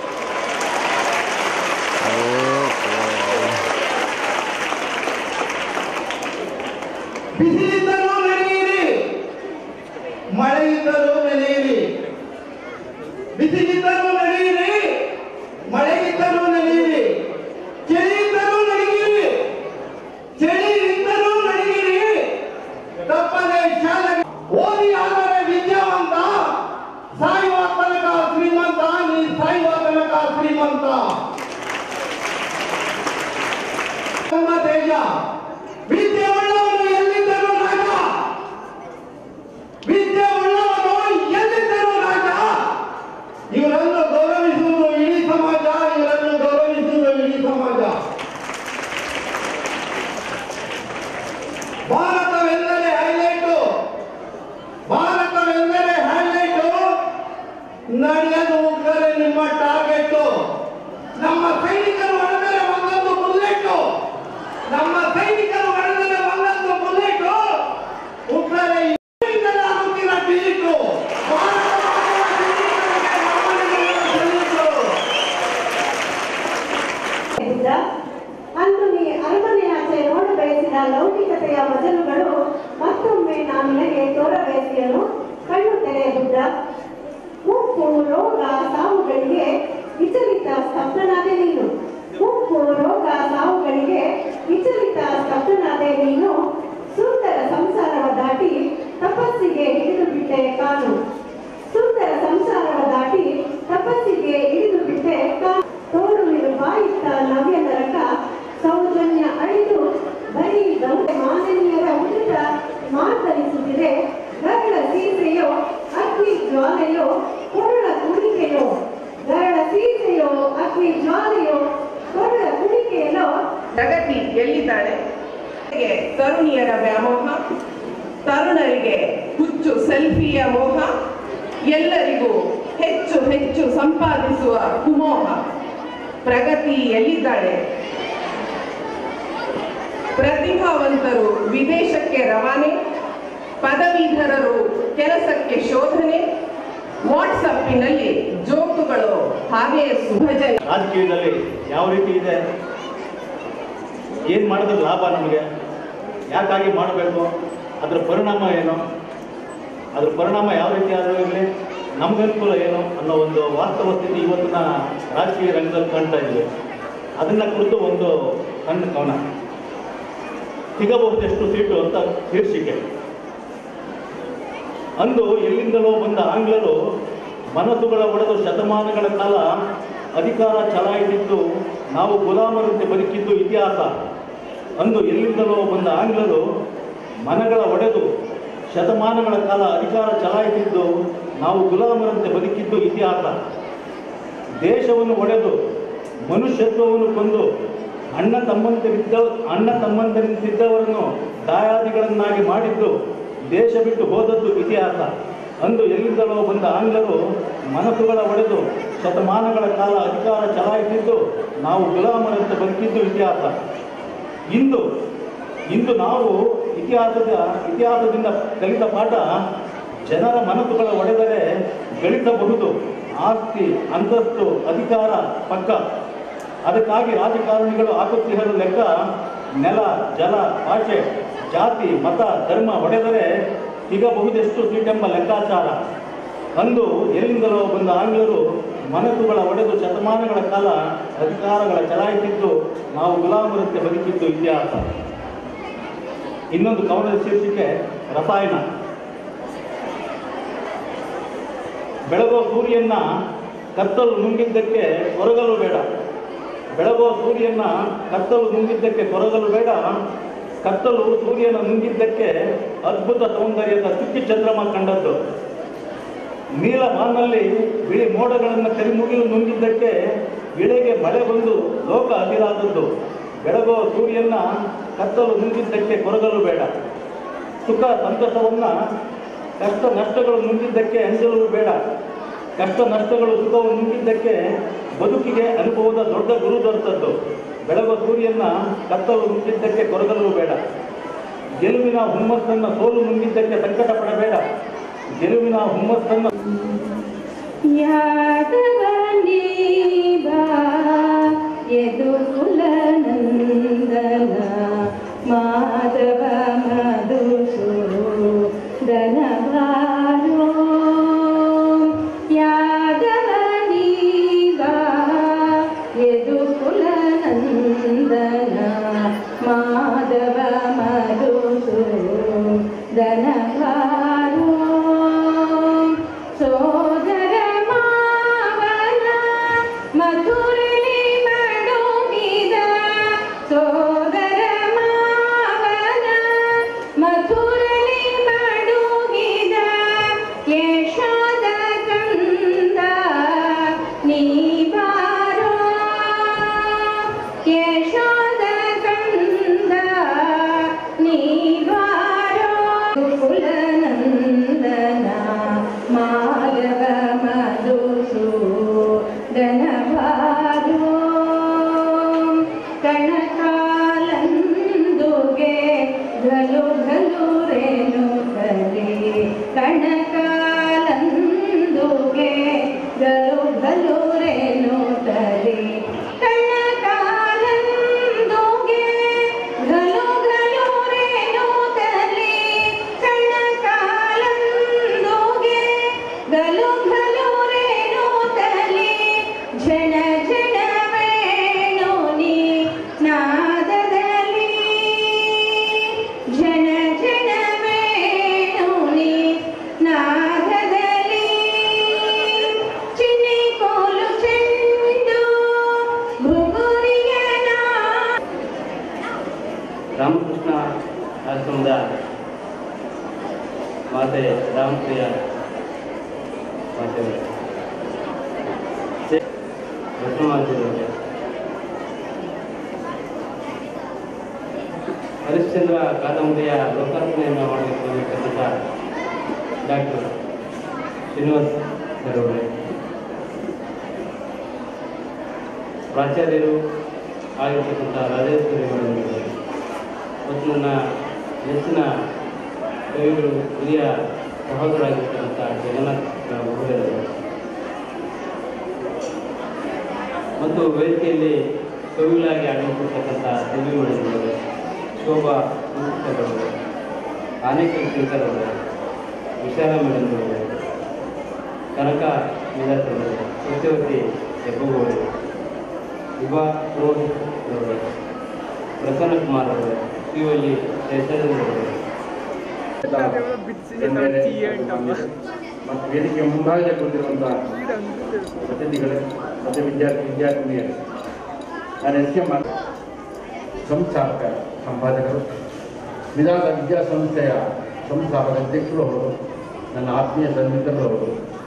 ಬಿಸಿಲಿದ್ದರೂ ನಡೆಯಿರಿ, ಮಳೆಯಿದ್ದರೂ ನೆನೆಯಿರಿ. ಬಿಸಿಲಿದ್ದರೂ ನಡೆಯಿರಿ, ಮಳೆಯಿದ್ದರೂ ನೆನೆಯಿರಿ. ಚಳಿಯಿದ್ದರೂ ನಡೆಯಿರಿ, ಚಳಿ ಇದ್ದರೂ ನಡೆಯಿರಿ. ತಪ್ಪದೆ ಶಾಲೆ ಓದಿ ಆದರೆ ವಿದ್ಯಾವಂತ, ಸಾಯುವ ತನಕ ಶ್ರೀಮಂತ, ನೀ ಸಾಯುವ ತನಕ ಶ್ರೀಮಂತ. ನಮ್ಮ ದೇಶ ವಿದ್ಯೆ ಉಳ್ಳವನು ಎಲ್ಲಿದ್ದರೂ ರಾಜ, ವಿದ್ಯೆ ಉಳ್ಳವನು ಎಲ್ಲಿದ್ದರೂ ರಾಜ. ಇವರನ್ನು ಗೌರವಿಸುವುದು ಇಡೀ ಸಮಾಜ, ಇವರನ್ನು ಗೌರವಿಸುವುದು ಇಡೀ ಸಮಾಜ. ಭಾರತವೆಂದರೆ ಹೈಲೈಟು, ಭಾರತವೆಂದರೆ ಹೈಲೈಟು. ನಡೆಯಲು ಉಗ್ರರೆ ನಿಮ್ಮ ಟಾರ್ಗೆಟ್. ನಮ್ಮ ಸೈನಿಕರು ಹೊಡೆದರೆ ಒಂದೊಂದು ಬುಲೆಟ್, ನಮ್ಮ ಸೈನಿಕರು ಹೊಡೆದರೆ ಒಂದೊಂದು ಬುಲೆಟ್. ಉಗ್ರರೆ ಆಗುತ್ತಿರ ಡಿಲೀಟು. ಅಂದು ನೀ ಅರಮನೆಯಾಚೆ ನೋಡ ಬಯಸಿದ ಲೌಕಿಕತೆಯ ಮಜಲುಗಳು ಮತ್ತೊಮ್ಮೆ ನಾನು ನಿನಗೆ ತೋರ ಬಯಸಿಯನು. ಕಣ್ಣು ತೆರೆಯ ಬುದ್ಧ. ಮುಪ್ಪು ರೋಗ ಸಾವುಗಳಿಗೆ ವಿಚಲಿತ ಸ್ತಬ್ಧನಾದೆ ನೀನು. ಮುಪ್ಪು ರೋಗ ಸಾವುಗಳಿಗೆ ವಿಚಲಿತ ಸ್ತಬ್ಧನಾದೆ ನೀನು. ಸುಂದರ ಸಂಸಾರವ ದಾಟಿ ತಪಸ್ಸಿಗೆ ಹಿಡಿದು ಬಿಟ್ಟೆ ಕಾನು. ಸುಂದರ ಸಂಸಾರವ ದಾಟಿ ತಪಸ್ಸಿಗೆ ಹಿಡಿದು ಬಿಟ್ಟೆ ಕಾನು. ತೋರುವಿರು ಬಾಯಿತ್ತ ನವ್ಯ ನರಕ ಸೌಜನ್ಯ ಅಳಿದು ಬರೀ ಗೌಡೆ ಮಾನವೀಯರ ಉಚಿತ ಮಾತರಿಸುತ್ತಿದೆ. ಗರಳ ಸೀಸೆಯೋ ಅಗ್ನಿ ಜ್ವಾಲೆಯೋ ಕೊರಳ ಕುಡಿಕೆಯೋ, ಗರಳ ಸೀಸೆಯೋ ಅಗ್ನಿ ಜ್ವಾಲೆಯೋ ಕೊರಳ ಕುಡಿಕೆಯೋ. ಪ್ರಗತಿ ಎಲ್ಲಿದ್ದಾಳೆ? ತರುಣಿಯರ ವ್ಯಾಮೋಹ, ತರುಣರಿಗೆ ಹುಚ್ಚು ಸೆಲ್ಫಿಯ ಮೋಹ, ಎಲ್ಲರಿಗೂ ಹೆಚ್ಚು ಹೆಚ್ಚು ಸಂಪಾದಿಸುವ ಕುಮೋಹ. ಪ್ರಗತಿ ಎಲ್ಲಿದ್ದಾಳೆ? ಪ್ರತಿಭಾವಂತರು ವಿದೇಶಕ್ಕೆ ರವಾನೆ, ಪದವೀಧರರು ಕೆಲಸಕ್ಕೆ ಶೋಧನೆ, ವಾಟ್ಸಪ್ಪಿನಲ್ಲಿ ಜೋಕುಗಳು ಹಾಗೆ ಸುಭಜನೆ. ರಾಜಕೀಯದಲ್ಲಿ ಯಾವ ರೀತಿ ಇದೆ, ಏನು ಮಾಡಿದ್ರೆ ಲಾಭ ನಮಗೆ, ಯಾಕಾಗಿ ಮಾಡಬೇಕು, ಅದರ ಪರಿಣಾಮ ಏನು, ಅದ್ರ ಪರಿಣಾಮ ಯಾವ ರೀತಿ ಆದರೂ ಇರಲಿ ನಮ್ಗೆ ಅನುಕೂಲ ಏನು ಅನ್ನೋ ಒಂದು ವಾಸ್ತವ ಸ್ಥಿತಿ ಇವತ್ತಿನ ರಾಜಕೀಯ ರಂಗದಲ್ಲಿ ಕಾಣ್ತಾ ಇದ್ದೀವಿ. ಅದನ್ನು ಕುರಿತು ಒಂದು ಸಣ್ಣ ಕವನ. ಸಿಗಬಹುದೆಷ್ಟು ಸೀಟು ಅಂತ ಶೀರ್ಷಿಕೆ. ಅಂದು ಎಲ್ಲಿಂದಲೋ ಬಂದ ಆಂಗ್ಲರು ಮನಸ್ಸುಗಳ ಒಡೆದು ಶತಮಾನಗಳ ಕಾಲ ಅಧಿಕಾರ ಚಲಾಯಿಸಿದ್ದು ನಾವು ಗುಲಾಮರಂತೆ ಬದುಕಿದ್ದು ಇತಿಹಾಸ. ಅಂದು ಎಲ್ಲಿಂದಲೋ ಬಂದ ಆಂಗ್ಲರು ಮನಗಳ ಒಡೆದು ಶತಮಾನಗಳ ಕಾಲ ಅಧಿಕಾರ ಚಲಾಯಿಸಿದ್ದು ನಾವು ಗುಲಾಮರಂತೆ ಬದುಕಿದ್ದು ಇತಿಹಾಸ. ದೇಶವನ್ನು ಒಡೆದು ಮನುಷ್ಯತ್ವವನ್ನು ಕೊಂದು ಅಣ್ಣ ತಮ್ಮಂತರಿದ್ದ ಅಣ್ಣ ತಮ್ಮಂತರಿದ್ದವರನ್ನು ದಾಯಾದಿಗಳನ್ನಾಗಿ ಮಾಡಿದ್ದು ದೇಶ ಬಿಟ್ಟು ಹೋದದ್ದು ಇತಿಹಾಸ. ಅಂದು ಎಲ್ಲಿಂದಲೋ ಬಂದ ಆಂಗ್ಲರು ಮನಸ್ಸುಗಳ ಒಡೆದು ಶತಮಾನಗಳ ಕಾಲ ಅಧಿಕಾರ ಚಲಾಯಿಸಿದ್ದು ನಾವು ಗುಲಾಮರಂತೆ ಬದುಕಿದ್ದು ಇತಿಹಾಸ. ಇಂದು ಇಂದು ನಾವು ಇತಿಹಾಸದ ಇತಿಹಾಸದಿಂದ ಕಲಿತ ಪಾಠ ಜನರ ಮನಸ್ಸುಗಳ ಒಡೆದರೆ ಗಳಿಸಬಹುದು ಆಸ್ತಿ, ಅಂತಸ್ತು, ಅಧಿಕಾರ ಪಕ್ಕ. ಅದಕ್ಕಾಗಿ ರಾಜಕಾರಣಿಗಳು ಹಾಕುತ್ತಿರುವ ಲೆಕ್ಕ ನೆಲ, ಜಲ, ಭಾಷೆ, ಜಾತಿ, ಮತ, ಧರ್ಮ ಒಡೆದರೆ ಸಿಗಬಹುದೆಷ್ಟು ಸೀಟೆಂಬ ಲೆಕ್ಕಾಚಾರ. ಅಂದು ಎಲ್ಲಿಂದಲೋ ಬಂದ ಆಂಗ್ಲರು ಮನಸ್ಸುಗಳ ಒಡೆದು ಶತಮಾನಗಳ ಕಾಲ ಅಧಿಕಾರಗಳ ಚಲಾಯಿಸಿದ್ದು ನಾವು ಗುಲಾಮರಂತೆ ಬದುಕಿದ್ದು ಇತಿಹಾಸ. ಇನ್ನೊಂದು ಕವನದ ಶೀರ್ಷಿಕೆ ರಸಾಯನ. ಬೆಳಗೋ ಸೂರ್ಯನ ಕತ್ತಲು ನುಂಗಿದ್ದಕ್ಕೆ ಕೊರಗಲು ಬೇಡ. ಬೆಳಗೋ ಸೂರ್ಯನ ಕತ್ತಲು ನುಂಗಿದ್ದಕ್ಕೆ ಕೊರಗಲು ಬೇಡ. ಕತ್ತಲು ಸೂರ್ಯನ ನುಂಗಿದ್ದಕ್ಕೆ ಅದ್ಭುತ ಸೌಂದರ್ಯದ ಚುಕ್ಕಿ ಚಂದ್ರಮ ಕಂಡದ್ದು. ನೀಲ ಬಾನಲ್ಲಿ ಬಿಳಿ ಮೋಡಗಳನ್ನು ಕರಿಮುಗಿಲು ನುಂಗಿದ್ದಕ್ಕೆ ಇಳೆಗೆ ಮಳೆ ಬಂದು ಲೋಕ ಅದಿರಾದದ್ದು. ಬೆಳಗೋ ಸೂರ್ಯನ ಕತ್ತಲು ನುಂಗಿದ್ದಕ್ಕೆ ಕೊರಗಲು ಬೇಡ. ಸುಖ ಸಂತಸವನ್ನ ಕಷ್ಟ ನಷ್ಟಗಳು ನುಂಗಿದ್ದಕ್ಕೆ ಅಂಜಲು ಬೇಡ. ಕಷ್ಟ ನಷ್ಟಗಳು ಸುಖವು ನುಂಗಿದ್ದಕ್ಕೆ ಬದುಕಿಗೆ ಅನುಭವದ ದೊಡ್ಡ ಗುರು ದೊರೆತದ್ದು. ಬೆಳಗೋ ಸೂರ್ಯನ ಕತ್ತಲು ನುಂಗಿದ್ದಕ್ಕೆ ಕೊರಗಲು ಬೇಡ. ಗೆಲುವಿನ ಹುಮ್ಮಸ್ಸನ್ನು ಸೋಲು ನುಂಗಿದ್ದಕ್ಕೆ ಸಂಕಟ ಪಡಬೇಡ. ಗೆಲುವಿನ ಹುಮ್ಮಸ್ಸನ್ನು ಯದು ಕುಲನಂದನ ಮಾಧವ ಮಧುಸೂದನ ಭಾರೋ ಯಾದವ ನೀಬಾ ಯದು ಕುಲನಂದನ ಮಾಧವ ಮಧುಸೂದನ ಭಾರೋ ಸೋದರ ಮಾವನ ಮಧುರಿಣಿ ಮಡುಗಿದ ಸೋದರ ಮಾವನ ಮಧುರಿಣಿ ಮಡುಗಿದ ಯಶೋದ ಕಂದ ನೀ ಬಾರೋ ಯಶೋದ ಕಂದ ನೀ ಬಾರೋ ಕುಲನಂದನ ಮಾಧವ ಮಧುಸೂದನ ಭಾರೋ ಕಣಕಾಲಂದುಗೆ ಘಲು ಘಲು ರೇಣುಕಲಿ ಕಣಕಾಲಂದುಗೆ ಘಲು ಘಲು ರೇಣುಕಲಿ ಕಣಕಾಲಂದುಗೆ ಘಲು ಘಲು ರೇಣುಕಲಿ ಕಣಕಾಲಂದುಗೆ ಘಲು ಘಲು ರೇಣುಕಲಿ ಝಣ ಝಣ ವೇಣು ನೀ ನಾದದಲ್ಲಿ ಝಣ ಝಣ ವೇಣು ನೀ ನಾದದಲ್ಲಿ ಚಿನ್ನಿ ಕೋಲು ಚೆಂಡು ಭುಗುರಿಯ ನಾ ರಾಮಕೃಷ್ಣ ಆಶ್ರಮದ ಮಾತೆ ರಾಮಪ್ರಿಯ ಮಾತೆಯವರೇ, ರತ್ನಮಾತೆಯವರೇ, ಹರಿಶ್ಚಂದ್ರ ಕಾದಂಬರಿಯ ಲೋಕಾರ್ಪಣೆಯನ್ನು ಮಾಡಲಿಕ್ಕೆ ಬಂದಿರತಕ್ಕಂಥ ಡಾಕ್ಟರ್ ಶ್ರೀನಿವಾಸ್ ಅವರೇ, ಪ್ರಾಚಾರ್ಯರು ಆಗಿರ್ತಕ್ಕಂಥ ರಾಜೇಶ್ವರಿ ಅವರೇ ಮತ್ತು ನನ್ನ ನೆಚ್ಚಿನ ಕವಿಗಳು ಹಿರಿಯ ಸಹೋದರಾಗಿರ್ತಕ್ಕಂಥ ಜಗನ್ನಾಥ ಮಹೋದಯರು ಮತ್ತು ವೇದಿಕೆಯಲ್ಲಿ ಕವಿಗಳಾಗಿ ಆಗಮಿಸಿರ್ತಕ್ಕಂಥ ಕವಿಗಳು ಶೋಭಾ ಅವರು, ಆನೇಕಲ್ ಶಂಕರ್ ಅವರು, ವಿಶಾಲ ಮೇಡಮ್ ಅವರು, ಕನಕ ಮೇಧಾತ್ ಅವರು, ಸತ್ಯವತಿ ಹೆಬ್ಬವರು, ವಿಭಾ ಪುರೋಹಿತ್ ಅವರು, ಪ್ರಸನ್ನ ಕುಮಾರ್ ಅವರು, ಶ್ರೀವಲ್ಲಿ ಶೇಷಾದ್ರಿ ಮತ್ತು ವೇದಿಕೆ ಮುಂಭಾಗದಲ್ಲಿ ಕುಳಿತಿರುವಂಥ ಅತಿಥಿಗಳೇ ಮತ್ತು ವಿದ್ಯಾರ್ಥಿ ವಿದ್ಯಾರ್ಥಿನಿಯರು, ನಾನು ಎಸ್ ಕೆ ಮಾರ್ ಸಂಸ್ಥಾಪಕ ಸಂಪಾದಕರು, ವಿಧಾನ ವಿದ್ಯಾಸಂಸ್ಥೆಯ ಸಂಸ್ಥಾಪಕ ಅಧ್ಯಕ್ಷರು ಅವರು, ನನ್ನ ಆತ್ಮೀಯ ಸನ್ನಿಹಿತರು ಅವರು.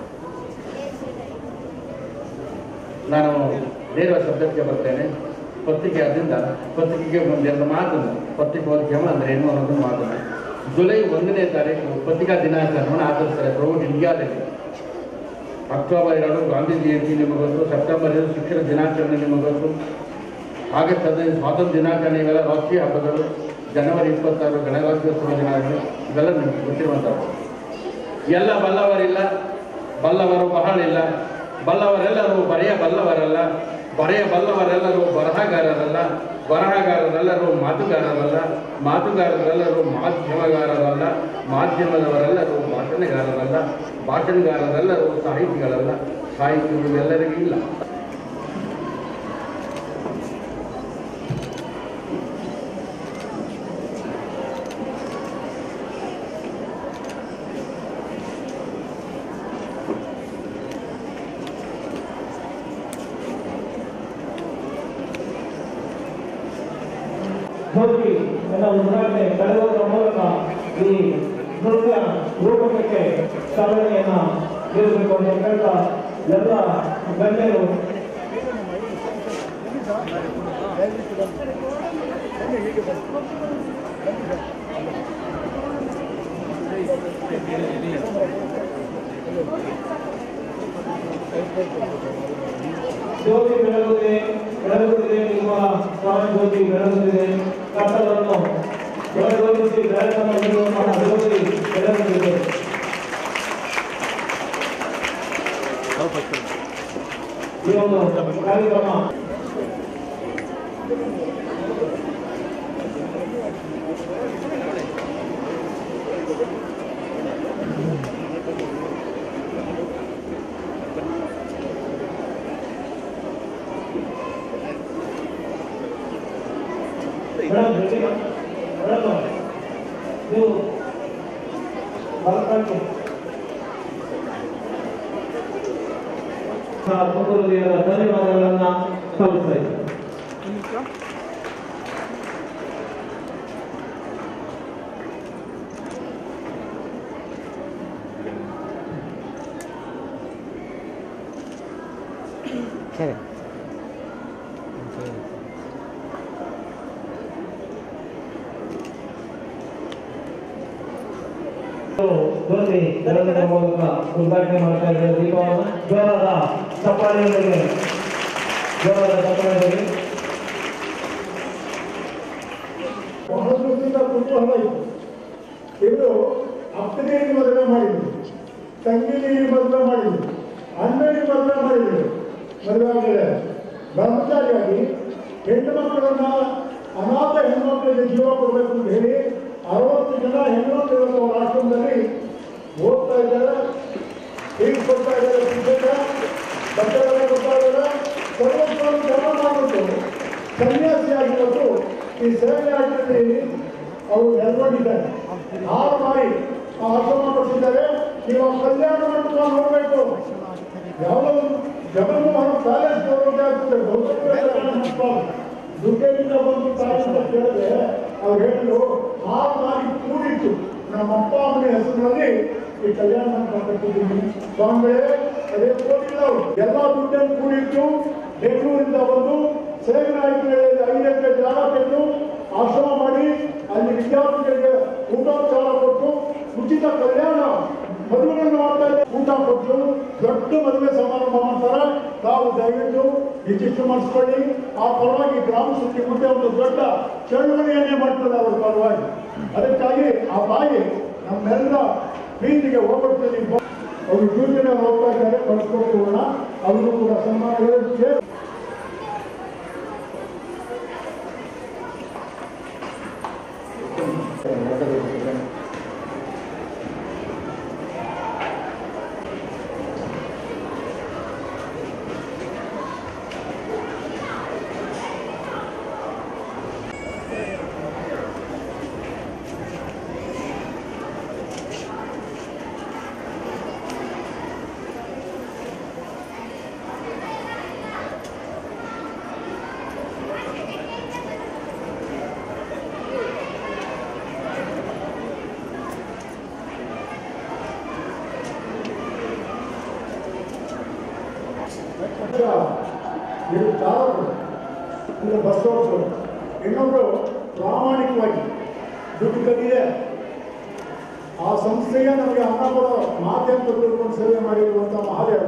ನಾನು ನೇರ ಶಬ್ದಕ್ಕೆ ಬರ್ತೇನೆ. ಪತ್ರಿಕೆ ಅದರಿಂದ ಪತ್ರಿಕೆಗೆ ಒಂದೆರಡು ಮಾತನ್ನು, ಪತ್ರಿಕೋದ್ಯಮ ಅಂದರೆ ಏನು ಅನ್ನೋದು ಮಾತನ್ನು. ಜುಲೈ ಒಂದನೇ ತಾರೀಕು ಪತ್ರಿಕಾ ದಿನಾಚರಣೆಯನ್ನು ಆಚರಿಸ್ತಾರೆ ಪ್ರೌಢ ಇಂಡಿಯಾದಲ್ಲಿ. ಅಕ್ಟೋಬರ್ ಎರಡು ಗಾಂಧಿ ಜಯಂತಿ ನಿಮಗೆ ಗೊತ್ತು, ಸೆಪ್ಟೆಂಬರ್ ಎರಡು ಶಿಕ್ಷಣ ದಿನಾಚರಣೆ ನಿಮಗೆ ಗೊತ್ತು, ಆಗಸ್ಟ್ ಹದಿನೈದು ಸ್ವಾತಂತ್ರ್ಯ ದಿನಾಚರಣೆ, ಇವೆಲ್ಲ ರಾಷ್ಟ್ರೀಯ ಹಬ್ಬಗಳು. ಜನವರಿ ಇಪ್ಪತ್ತಾರು ಗಣರಾಜ್ಯೋತ್ಸವ ದಿನಾಚರಣೆ, ಇವೆಲ್ಲ ನಿಮಗೆ ಗೊತ್ತಿರುವಂಥದ್ದು. ಎಲ್ಲ ಬಲ್ಲವರಿಲ್ಲ, ಬಲ್ಲವರು ಬಹಳಿಲ್ಲ. ಬಲ್ಲವರೆಲ್ಲರೂ ಬರೆಯ ಬಲ್ಲವರಲ್ಲ, ಬರೆಯ ಬಲ್ಲವರೆಲ್ಲರೂ ಬರಹಗಾರರಲ್ಲ, ಬರಹಗಾರರೆಲ್ಲರೂ ಮಾತುಗಾರರಲ್ಲ, ಮಾತುಗಾರರೆಲ್ಲರೂ ಮಾಧ್ಯಮಗಾರರಲ್ಲ, ಮಾಧ್ಯಮದವರೆಲ್ಲರೂ ಭಾಷಣಗಾರರಲ್ಲ, ಭಾಷಣಗಾರರೆಲ್ಲರೂ ಸಾಹಿತಿಗಳಲ್ಲ, ಸಾಹಿತ್ಯವು ಎಲ್ಲರಿಗೂ ಇಲ್ಲ. ಜ್ಯೋತಿ ಎಲ್ಲ ಉದ್ಘಾಟನೆ ಕಳೆದೋದ್ರ ಮೂಲಕ ಈ ನೃತ್ಯ ರೂಪಕಕ್ಕೆ ಚಾಲನೆಯನ್ನ ನೀಡಬೇಕು ಅಂತ ಹೇಳ್ತಾ ಎಲ್ಲ ಗಣ್ಯರು ಜ್ಯೋತಿ ಬೆಳಗುತ್ತಿದೆ ಬೆಳಗುತ್ತಿದೆ ನಿಮ್ಮ ಸ್ವಾಮಿ ಜ್ಯೋತಿ ಬೆಳಗುತ್ತಿದೆ ಕಟ್ಟಡವನ್ನು ಬೆಳಗೊಳಿಸಿ ಬೆಳಕನ್ನು ನೀಡುವ ಜ್ಯೋತಿ ಬೆಳಗುತ್ತಿದೆ. ಈ ಒಂದು ಕಾರ್ಯಕ್ರಮ ನೀವು ಭಾರತಕ್ಕೆ ಧನ್ಯವಾದಗಳನ್ನ ಸಲ್ಲಿಸ್ತಾ ಇದ್ದೀನಿ. ಸರಿ ಜ್ಯೋತಿ ಬೆಳಗುವ ಮೂಲಕ ಉದ್ಘಾಟನೆ ಮಾಡ್ತಾ ಇದ್ದಾರೆ ದೀಪವನ್ನು. ಜೋರಾದ ಚಪ್ಪಾಳೆಗಳಿಗೆ ಜೋರಾದ ಚಪ್ಪಾಳೆಗಳಿಗೆ ಬಹಳ ದೃಷ್ಟಿಯಿಂದ ಕುತೂಹಲ ಇತ್ತು. ಇವರು ಅಪ್ಪನೇರಿ ಮದುವೆ ಮಾಡಿದ್ರು, ತಂಗಿನೇರಿ ಮದುವೆ ಮಾಡಿದ್ರು, ಅಣ್ಣನಿಗೆ ಮದುವೆ ಮಾಡಿದ್ರು. ಮದುವೆ ಆಗಿದೆ ಬ್ರಹ್ಮಚಾರಿಯಾಗಿ ಹೆಣ್ಣು ಮಕ್ಕಳನ್ನ ಅನಾಥ ಹೆಣ್ಮಕ್ಳಿಗೆ ಜೀವ ಕೊಡಬೇಕು ಅಂತ ಹೇಳಿ ಅರವತ್ತು ಜನ ಹೆಣ್ಮಕ್ಳು ಅವರ ಆಶ್ರಮದಲ್ಲಿ ಓದ್ತಾ ಇದ್ದಾರೆ, ಫೀಸ್ ಕೊಡ್ತಾ ಇದ್ದಾರೆ, ಪುಸ್ತಕ ಬಟ್ಟೆಗಳ ಕೊಡ್ತಾ ಇದ್ದಾರೆ. ಸರ್ವಸ್ವವನ್ನು ಜನ ಮಾಡಿಬಿಟ್ಟು ಸನ್ಯಾಸಿಯಾಗಿರೋದು ಈ ಸೇವೆ ಆಟದಲ್ಲಿ ಅವರು ನೆಲೆಗೊಂಡಿದ್ದಾರೆ. ಆರು ಬಾರಿ ಆ ಆಶ್ರಮ ಕೊಟ್ಟಿದ್ದಾರೆ. ನೀವು ಆ ಕಲ್ಯಾಣ ಮಂಟಪ ನೋಡಬೇಕು. ಯಾವುದೋ ಜಗನ್ಮೋಹನ್ ಪ್ಯಾಲೇಸ್ ನೋಡೋಕೆ ಆಗ್ತದೆ. ದುಡ್ಡಿನಿಂದ ಬಂದು ತಾಯಿ ಅಂತ ಕೇಳಿದ್ರೆ ಅವ್ರು ಹೇಳಿದ್ರು ಆರು ಬಾರಿ ಕೂಡಿತ್ತು ನಮ್ಮ ಅಪ್ಪ ಅಮ್ಮನ ಹೆಸರಿನಲ್ಲಿ ಈ ಕಲ್ಯಾಣ ಮಂಟಪ ಕಟ್ಟಿದ್ದೀನಿ ಸ್ವಾಮಿಗಳೇ. ಅದೇ ಕೊಟ್ಟಿಲ್ಲ ಅವರು ಎಲ್ಲ ದುಡ್ಡನ್ನು ಕೂಡಿಟ್ಟು ಬೆಂಗಳೂರಿಂದ ಬಂದು ಸೇವನಾಯಕರಲ್ಲಿ ಐದು ಎಕರೆ ಜಾಗ ತೆಗೆದು ಆಶ್ರಮ ಮಾಡಿ ಅಲ್ಲಿ ವಿದ್ಯಾರ್ಥಿಗಳಿಗೆ ಊಟೋಪಚಾರ ಕೊಟ್ಟು ಉಚಿತ ಕಲ್ಯಾಣ ಮದುವೆಗಳನ್ನು ಮಾಡ್ತಾ ಇದ್ದಾರೆ. ಊಟ ಕೊಟ್ಟು ದೊಡ್ಡ ಮದುವೆ ಸಮಾರಂಭ ಮಾಡ್ತಾರೆ. ತಾವು ದಯವಿಟ್ಟು ರಿಜಿಸ್ಟರ್ ಮಾಡಿಸ್ಕೊಳ್ಳಿ. ಆ ಪರವಾಗಿ ಗ್ರಾಮ ಸುದ್ದಿ ಮುಂದೆ ಒಂದು ದೊಡ್ಡ ಚಳುವಳಿಯನ್ನೇ ಮಾಡ್ತದೆ ಅವರ ಪರವಾಗಿ. ಅದಕ್ಕಾಗಿ ಆ ಬಾಯಿ ನಮ್ಮೆಲ್ಲ ಪ್ರೀತಿಗೆ ಹೋಗ್ಬಿಡ್ತದೆ. ಅವರು ಜೂನಿಯರ್ ಹೋಗ್ತಾ ಇದ್ದಾರೆ, ಕಳಿಸ್ಕೊಂಡು ಹೋಗೋಣ. ಅವರು ಕೂಡ ಸನ್ಮಾನ ಬಸ್ ಓಡಿಸೋರು. ಇನ್ನೊಬ್ರು ಪ್ರಾಮಾಣಿಕವಾಗಿ ದುಡ್ಡು ಕಟ್ಟಿದೆ ಆ ಸಂಸ್ಥೆಗೆ ನಮಗೆ ಅನ್ನ ಕೊಡೋ ಮಾಧ್ಯಮ ತಿಳ್ಕೊಂಡು ಸೇವೆ ಮಾಡಿರುವಂಥ ಮಹಾದೇವ.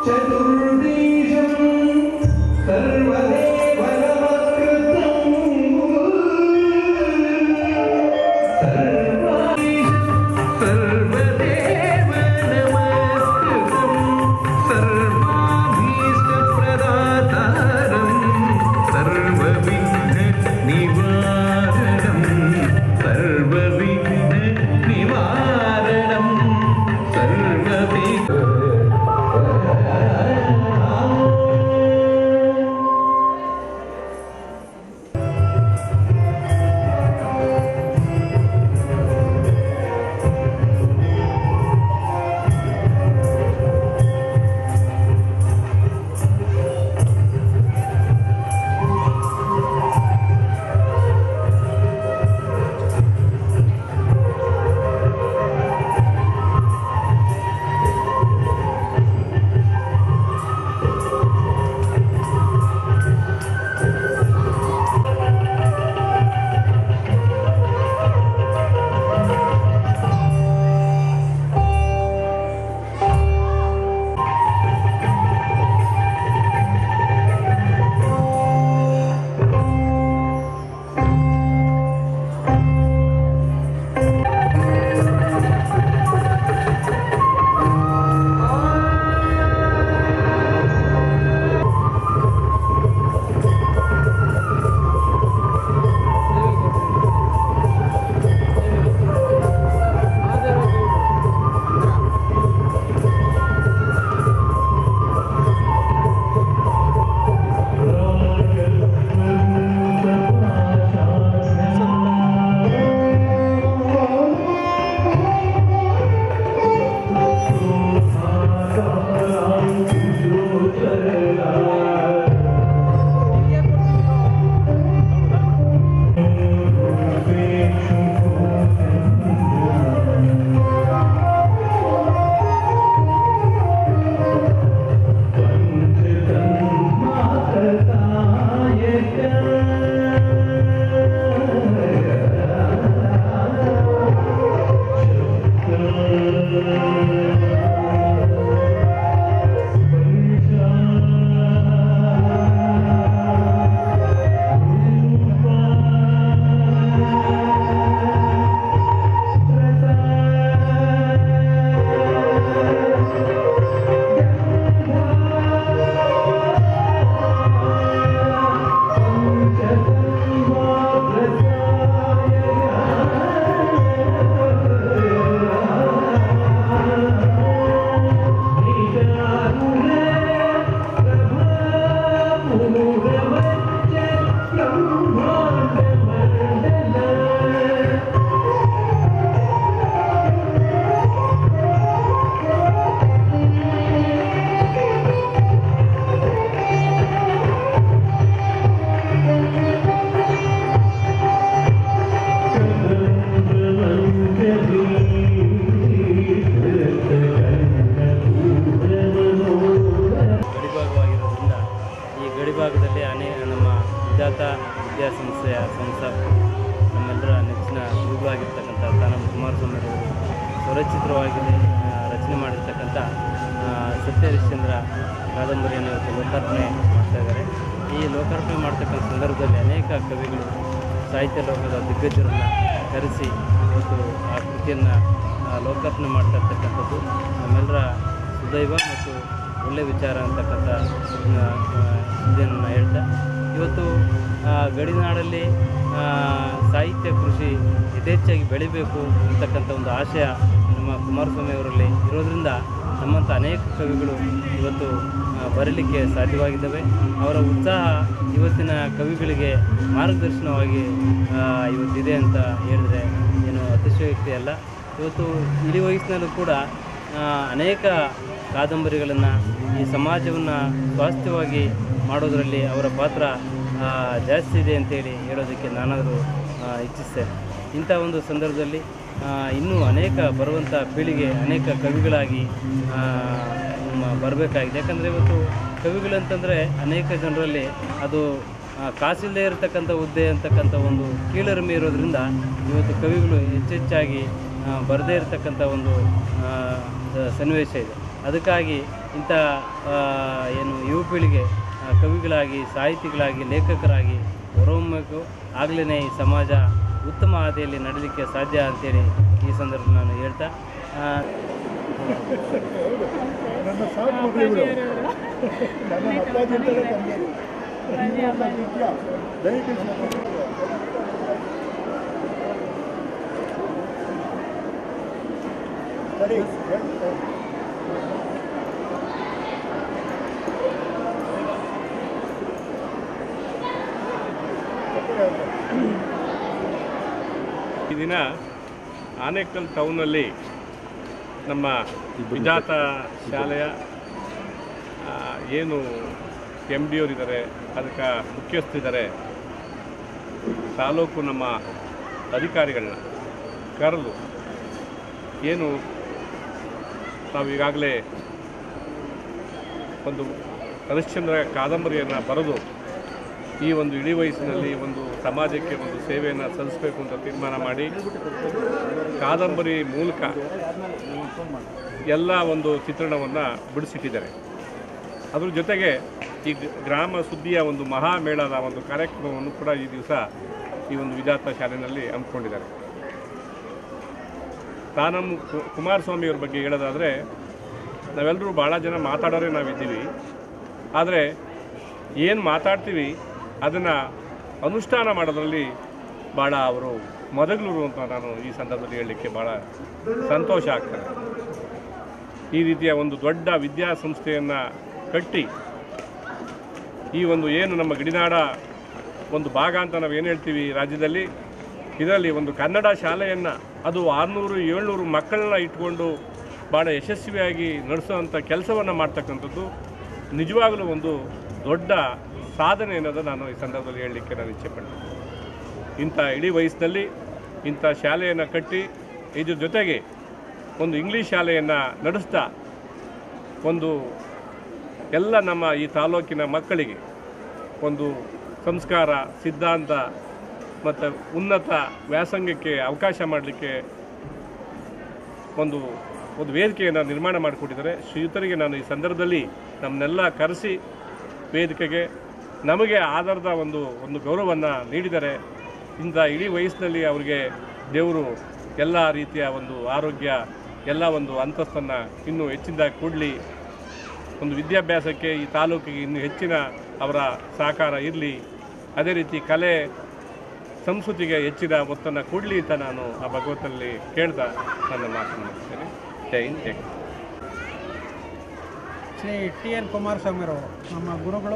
ವಿದ್ಯಾಸಂಸ್ಥೆಯ ಸಂಸ್ಥಾಪಕ ನಮ್ಮೆಲ್ಲರ ನೆಚ್ಚಿನ ಗುರುಗಳಾಗಿರ್ತಕ್ಕಂಥ ತಾನಮ್ಮ ಕುಮಾರಸ್ವಾಮಿ ಅವರು ಸ್ವರಚಿತ್ರವಾಗಿ ರಚನೆ ಮಾಡಿರ್ತಕ್ಕಂಥ ಸತ್ಯ ಹರಿಶ್ಚಂದ್ರ ಕಾದಂಬರಿಯನ್ನು ಇವತ್ತು ಲೋಕಾರ್ಪಣೆ ಮಾಡ್ತಾ ಇದ್ದಾರೆ. ಈ ಲೋಕಾರ್ಪಣೆ ಮಾಡ್ತಕ್ಕಂಥ ಸಂದರ್ಭದಲ್ಲಿ ಅನೇಕ ಕವಿಗಳು ಸಾಹಿತ್ಯ ಲೋಕದ ದಿಗ್ಗಜರನ್ನು ಕರೆಸಿ ಇವತ್ತು ಆ ಕೃತಿಯನ್ನು ಲೋಕಾರ್ಪಣೆ ಮಾಡ್ತಾ ಇರ್ತಕ್ಕಂಥದ್ದು ನಮ್ಮೆಲ್ಲರ ಸುದೈವ ಮತ್ತು ಒಳ್ಳೆಯ ವಿಚಾರ ಅಂತಕ್ಕಂಥ ಇದನ್ನು ಹೇಳ್ತಾ ಇವತ್ತು ಗಡಿನಾಡಲ್ಲಿ ಸಾಹಿತ್ಯ ಕೃಷಿ ಯಥೇಚ್ಛಾಗಿ ಬೆಳಿಬೇಕು ಅಂತಕ್ಕಂಥ ಒಂದು ಆಶಯ ನಮ್ಮ ಕುಮಾರಸ್ವಾಮಿ ಅವರಲ್ಲಿ ಇರೋದರಿಂದ ನಮ್ಮಂಥ ಅನೇಕ ಕವಿಗಳು ಇವತ್ತು ಬರಲಿಕ್ಕೆ ಸಾಧ್ಯವಾಗಿದ್ದಾವೆ. ಅವರ ಉತ್ಸಾಹ ಇವತ್ತಿನ ಕವಿಗಳಿಗೆ ಮಾರ್ಗದರ್ಶನವಾಗಿ ಇವತ್ತಿದೆ ಅಂತ ಹೇಳಿದ್ರೆ ಏನು ಅತಿಶಯೋಕ್ತಿ ಅಲ್ಲ. ಇವತ್ತು ಇಳಿ ವಯಸ್ಸಿನಲ್ಲೂ ಕೂಡ ಅನೇಕ ಕಾದಂಬರಿಗಳನ್ನು ಈ ಸಮಾಜವನ್ನು ಸ್ವಾಸ್ಥ್ಯವಾಗಿ ಮಾಡೋದರಲ್ಲಿ ಅವರ ಪಾತ್ರ ಜಾಸ್ತಿ ಇದೆ ಅಂತೇಳಿ ಹೇಳೋದಕ್ಕೆ ನಾನಾದರೂ ಇಚ್ಛಿಸ್ತೇನೆ. ಇಂಥ ಒಂದು ಸಂದರ್ಭದಲ್ಲಿ ಇನ್ನೂ ಅನೇಕ ಬರುವಂಥ ಪೀಳಿಗೆ ಅನೇಕ ಕವಿಗಳಾಗಿ ಬರಬೇಕಾಗಿದೆ. ಯಾಕಂದರೆ ಇವತ್ತು ಕವಿಗಳಂತಂದರೆ ಅನೇಕ ಜನರಲ್ಲಿ ಅದು ಕಾಸಿಲ್ಲದೆ ಇರತಕ್ಕಂಥ ಹುದ್ದೆ ಅಂತಕ್ಕಂಥ ಒಂದು ಕೀಳರಿಮೆ ಇರೋದರಿಂದ ಇವತ್ತು ಕವಿಗಳು ಹೆಚ್ಚೆಚ್ಚಾಗಿ ಬರದೇ ಇರತಕ್ಕಂಥ ಒಂದು ಸನ್ನಿವೇಶ ಇದೆ. ಅದಕ್ಕಾಗಿ ಇಂಥ ಏನು ಯುವ ಪೀಳಿಗೆ ಕವಿಗಳಾಗಿ ಸಾಹಿತಿಗಳಾಗಿ ಲೇಖಕರಾಗಿ ಹೊರಹೊಮ್ಮಬೇಕು. ಆಗಲೇ ಈ ಸಮಾಜ ಉತ್ತಮ ಹಾದಿಯಲ್ಲಿ ನಡೀಲಿಕ್ಕೆ ಸಾಧ್ಯ ಅಂತೇಳಿ ಈ ಸಂದರ್ಭದಲ್ಲಿ ನಾನು ಹೇಳ್ತಾ ನನ್ನ ಸಾಕು ಮಕ್ಕಳುಗಳು ನನ್ನ ಅಪ್ಪಾಜಿ ಅಂತಲೇ ತಂದೆ ದಯವಿಟ್ಟು ಸರಿ ಈ ದಿನ ಆನೇಕಲ್ ಟೌನಲ್ಲಿ ನಮ್ಮ ವಿಜಾತ ಶಾಲೆಯ ಏನು ಎಮ್ ಡಿ ಅವರಿದ್ದಾರೆ, ಅದಕ್ಕೆ ಮುಖ್ಯಸ್ಥರಿದ್ದಾರೆ, ತಾಲೂಕು ನಮ್ಮ ಅಧಿಕಾರಿಗಳನ್ನ ಕರೆದು ಏನು ನಾವು ಈಗಾಗಲೇ ಒಂದು ಹರಿಶ್ಚಂದ್ರ ಕಾದಂಬರಿಯನ್ನು ಬರೆದು ಈ ಒಂದು ಇಳಿ ವಯಸ್ಸಿನಲ್ಲಿ ಒಂದು ಸಮಾಜಕ್ಕೆ ಒಂದು ಸೇವೆಯನ್ನು ಸಲ್ಲಿಸಬೇಕು ಅಂತ ತೀರ್ಮಾನ ಮಾಡಿ ಕಾದಂಬರಿ ಮೂಲಕ ಎಲ್ಲ ಒಂದು ಚಿತ್ರಣವನ್ನು ಬಿಡಿಸಿಟ್ಟಿದ್ದಾರೆ. ಅದ್ರ ಜೊತೆಗೆ ಈ ಗ್ರಾಮ ಸುದ್ದಿಯ ಒಂದು ಮಹಾಮೇಳದ ಒಂದು ಕಾರ್ಯಕ್ರಮವನ್ನು ಕೂಡ ಈ ದಿವಸ ಈ ಒಂದು ವಿಜಾತ ಶಾಲೆಯಲ್ಲಿ ಹಮ್ಮಿಕೊಂಡಿದ್ದಾರೆ. ತಾನಮ್ಮ ಕುಮಾರಸ್ವಾಮಿಯವ್ರ ಬಗ್ಗೆ ಹೇಳೋದಾದರೆ, ನಾವೆಲ್ಲರೂ ಭಾಳ ಜನ ಮಾತಾಡೋರೆ ನಾವಿದ್ದೀವಿ, ಆದರೆ ಏನು ಮಾತಾಡ್ತೀವಿ ಅದನ್ನು ಅನುಷ್ಠಾನ ಮಾಡೋದ್ರಲ್ಲಿ ಭಾಳ ಅವರು ಮೊದಲೂರು ಅಂತ ನಾನು ಈ ಸಂದರ್ಭದಲ್ಲಿ ಹೇಳಲಿಕ್ಕೆ ಭಾಳ ಸಂತೋಷ ಆಗ್ತದೆ. ಈ ರೀತಿಯ ಒಂದು ದೊಡ್ಡ ವಿದ್ಯಾಸಂಸ್ಥೆಯನ್ನು ಕಟ್ಟಿ ಈ ಒಂದು ಏನು ನಮ್ಮ ಗಡಿನಾಡ ಒಂದು ಭಾಗ ಅಂತ ನಾವು ಏನು ಹೇಳ್ತೀವಿ ರಾಜ್ಯದಲ್ಲಿ, ಇದರಲ್ಲಿ ಒಂದು ಕನ್ನಡ ಶಾಲೆಯನ್ನು ಅದು ಆರುನೂರು ಏಳ್ನೂರು ಮಕ್ಕಳನ್ನ ಇಟ್ಕೊಂಡು ಭಾಳ ಯಶಸ್ವಿಯಾಗಿ ನಡೆಸೋವಂಥ ಕೆಲಸವನ್ನು ಮಾಡ್ತಕ್ಕಂಥದ್ದು ನಿಜವಾಗಲೂ ಒಂದು ದೊಡ್ಡ ಸಾಧನೆ ಅನ್ನೋದು ನಾನು ಈ ಸಂದರ್ಭದಲ್ಲಿ ಹೇಳಲಿಕ್ಕೆ ನಾನು ಇಚ್ಛೆಪಡ್ತೀನಿ. ಇಂಥ ಇಡೀ ವಯಸ್ಸಿನಲ್ಲಿ ಇಂಥ ಶಾಲೆಯನ್ನು ಕಟ್ಟಿ ಇದ್ರ ಜೊತೆಗೆ ಒಂದು ಇಂಗ್ಲೀಷ್ ಶಾಲೆಯನ್ನು ನಡೆಸ್ತಾ ಒಂದು ಎಲ್ಲ ನಮ್ಮ ಈ ತಾಲೂಕಿನ ಮಕ್ಕಳಿಗೆ ಒಂದು ಸಂಸ್ಕಾರ, ಸಿದ್ಧಾಂತ ಮತ್ತು ಉನ್ನತ ವ್ಯಾಸಂಗಕ್ಕೆ ಅವಕಾಶ ಮಾಡಲಿಕ್ಕೆ ಒಂದು ಒಂದು ವೇದಿಕೆಯನ್ನು ನಿರ್ಮಾಣ ಮಾಡಿಕೊಟ್ಟಿದ್ದಾರೆ. ಶ್ರೀಯುತರಿಗೆ ನಾನು ಈ ಸಂದರ್ಭದಲ್ಲಿ ನಮ್ಮನ್ನೆಲ್ಲ ಕರೆಸಿ ವೇದಿಕೆಗೆ ನಮಗೆ ಆಧಾರದ ಒಂದು ಒಂದು ಗೌರವವನ್ನು ನೀಡಿದ್ದಾರೆ. ಇಂಥ ಇಡೀ ವಯಸ್ಸಿನಲ್ಲಿ ಅವರಿಗೆ ದೇವರು ಎಲ್ಲ ರೀತಿಯ ಒಂದು ಆರೋಗ್ಯ, ಎಲ್ಲ ಒಂದು ಅಂತಸ್ತನ್ನು ಇನ್ನೂ ಹೆಚ್ಚಿನದಾಗಿ ಕೊಡಲಿ. ಒಂದು ವಿದ್ಯಾಭ್ಯಾಸಕ್ಕೆ ಈ ತಾಲೂಕಿಗೆ ಇನ್ನೂ ಹೆಚ್ಚಿನ ಅವರ ಸಹಕಾರ ಇರಲಿ. ಅದೇ ರೀತಿ ಕಲೆ ಸಂಸ್ಕೃತಿಗೆ ಹೆಚ್ಚಿನ ಒತ್ತನ್ನು ಕೊಡಲಿ ಅಂತ ನಾನು ಆ ಭಗವಂತನಲ್ಲಿ ಕೇಳ್ತಾ ನನ್ನ ಮಾತನ್ನು ಮುಗಿಸ್ತೇನೆ. ಜೈ ಹಿಂದ್, ಜೈ ಶ್ರೀ ಟಿ ಎನ್ ಕುಮಾರಸ್ವಾಮಿರವರು ನಮ್ಮ ಗುರುಗಳು.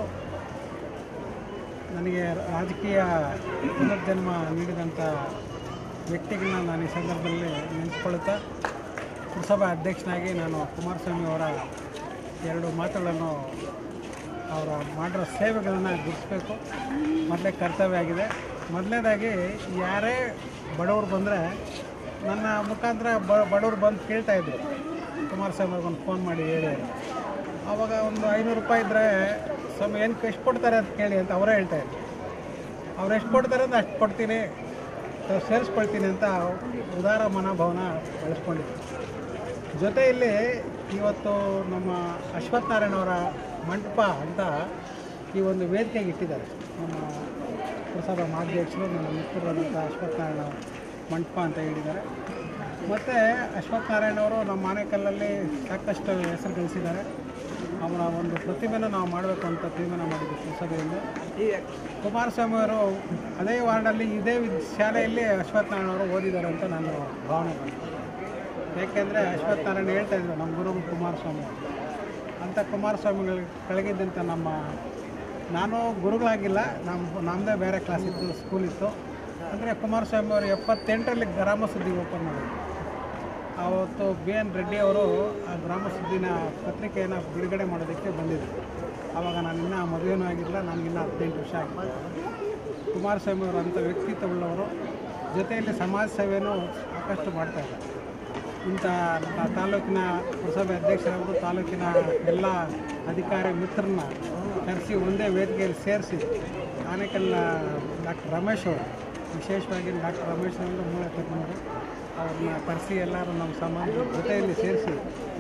ನನಗೆ ರಾಜಕೀಯ ಪುನರ್ಜನ್ಮ ನೀಡಿದಂಥ ವ್ಯಕ್ತಿಗಳನ್ನ ನಾನು ಈ ಸಂದರ್ಭದಲ್ಲಿ ನೆನೆಸ್ಕೊಳ್ಳುತ್ತಾ, ಪುರಸಭಾ ಅಧ್ಯಕ್ಷನಾಗಿ ನಾನು ಕುಮಾರಸ್ವಾಮಿ ಅವರ ಎರಡು ಮಾತುಗಳನ್ನು ಅವರ ಮಾಡಿರೋ ಸೇವೆಗಳನ್ನು ಗುರುತಿಸಬೇಕು ಮೊದಲೇ ಕರ್ತವ್ಯ ಆಗಿದೆ. ಮೊದಲನೇದಾಗಿ ಯಾರೇ ಬಡವರು ಬಂದರೆ ನನ್ನ ಮುಖಾಂತರ ಬಡವರು ಬಂದು ಕೇಳ್ತಾಯಿದ್ರು, ಕುಮಾರಸ್ವಾಮಿ ಅವ್ರಿಗೊಂದು ಫೋನ್ ಮಾಡಿ ಹೇಳಿ. ಆವಾಗ ಒಂದು ಐನೂರು ರೂಪಾಯಿ ಇದ್ದರೆ ಸ್ವಾಮಿ ಏನು ಎಷ್ಟು ಕೊಡ್ತಾರೆ ಅಂತ ಕೇಳಿ ಅಂತ ಅವರೇ ಹೇಳ್ತಾಯಿದ್ರು. ಅವ್ರು ಎಷ್ಟು ಕೊಡ್ತಾರೆ ಅಂತ ಅಷ್ಟು ಕೊಡ್ತೀನಿ, ಸೇರಿಸ್ಕೊಳ್ತೀನಿ ಅಂತ ಉದಾರ ಮನೋಭಾವನ ಬೆಳೆಸ್ಕೊಂಡಿದ್ರು. ಜೊತೆಯಲ್ಲಿ ಇವತ್ತು ನಮ್ಮ ಅಶ್ವಥ್ ನಾರಾಯಣವರ ಮಂಟಪ ಅಂತ ಈ ಒಂದು ವೇದಿಕೆಗೆ ಇಟ್ಟಿದ್ದಾರೆ. ನಮ್ಮ ಪುರಸಭಾ ಮಾಧ್ಯಕ್ಷರು ನಮ್ಮ ಮಿತ್ರರಾದಂಥ ಅಶ್ವಥ್ ನಾರಾಯಣ ಮಂಟಪ ಅಂತ ಹೇಳಿದ್ದಾರೆ. ಮತ್ತು ಅಶ್ವಥ್ ನಾರಾಯಣವರು ನಮ್ಮ ಆನೇಕಲ್ಲಲ್ಲಿ ಸಾಕಷ್ಟು ಹೆಸರು ಗಳಿಸಿದ್ದಾರೆ. ಅವರ ಒಂದು ಪ್ರತಿಮೆಯನ್ನು ನಾವು ಮಾಡಬೇಕು ಅಂತ ತೀರ್ಮಾನ ಮಾಡಿದ್ವಿ ಪುರಸಭೆಯಿಂದ. ಕುಮಾರಸ್ವಾಮಿ ಅವರು ಅದೇ ವಾರ್ಡಲ್ಲಿ ಇದೇ ವಿದ್ ಶಾಲೆಯಲ್ಲಿ ಅಶ್ವಥ್ ನಾರಾಯಣ ಅವರು ಓದಿದ್ದಾರೆ ಅಂತ ನಾನು ಭಾವನೆ ಮಾಡಿದೆ. ಏಕೆಂದರೆ ಅಶ್ವಥ್ ನಾರಾಯಣ ಹೇಳ್ತಾಯಿದ್ರು ನಮ್ಮ ಗುರುಗಳು ಕುಮಾರಸ್ವಾಮಿ ಅಂತ. ಕುಮಾರಸ್ವಾಮಿಗಳು ಕೆಳಗಿದ್ದಂಥ ನಮ್ಮ ನಾನು ಗುರುಗಳಾಗಿಲ್ಲ, ನಮ್ಮ ನಮ್ಮದೇ ಬೇರೆ ಕ್ಲಾಸ್ ಇತ್ತು, ಸ್ಕೂಲ್ ಇತ್ತು. ಅಂದರೆ ಕುಮಾರಸ್ವಾಮಿ ಅವರು ಎಪ್ಪತ್ತೆಂಟರಲ್ಲಿ ಗ್ರಾಮ ಸುದ್ದಿಗೆ ಓಪನ್ ಮಾಡಿದ್ರು. ಆವತ್ತು ಬಿ ಎನ್ ರೆಡ್ಡಿ ಅವರು ಆ ಗ್ರಾಮ ಸುದ್ದಿನ ಪತ್ರಿಕೆಯನ್ನು ಬಿಡುಗಡೆ ಮಾಡೋದಕ್ಕೆ ಬಂದಿದ್ದರು. ಆವಾಗ ನಾನು ಇನ್ನೂ ಮದುವೆನೂ ಆಗಿಲ್ಲ, ನನಗಿನ್ನೂ ಹದಿನೆಂಟು ವರ್ಷ ಆಗಿತ್ತು. ಕುಮಾರಸ್ವಾಮಿ ಅವರು ಅಂಥ ವ್ಯಕ್ತಿತ್ವವುಳ್ಳವರು, ಜೊತೆಯಲ್ಲಿ ಸಮಾಜ ಸೇವೆಯೂ ಸಾಕಷ್ಟು ಮಾಡ್ತಾಯಿದ್ದಾರೆ. ಇಂಥ ತಾಲೂಕಿನ ಪುರಸಭೆ ಅಧ್ಯಕ್ಷರವರು ತಾಲೂಕಿನ ಎಲ್ಲ ಅಧಿಕಾರಿ ಮಿತ್ರರನ್ನ ಕರೆಸಿ ಒಂದೇ ವೇದಿಕೆಯಲ್ಲಿ ಸೇರಿಸಿ ಆನೇಕಲ್ನ ಡಾಕ್ಟರ್ ರಮೇಶ್ ಅವರು, ವಿಶೇಷವಾಗಿ ಡಾಕ್ಟರ್ ರಮೇಶ್ ಅವರು ಮೂಲ ತಜ್ಞರು, ಅವ್ರನ್ನ ಕರೆಸಿ ಎಲ್ಲರೂ ನಮ್ಮ ಸಮಾಜದ ಜೊತೆಯಲ್ಲಿ ಸೇರಿಸಿ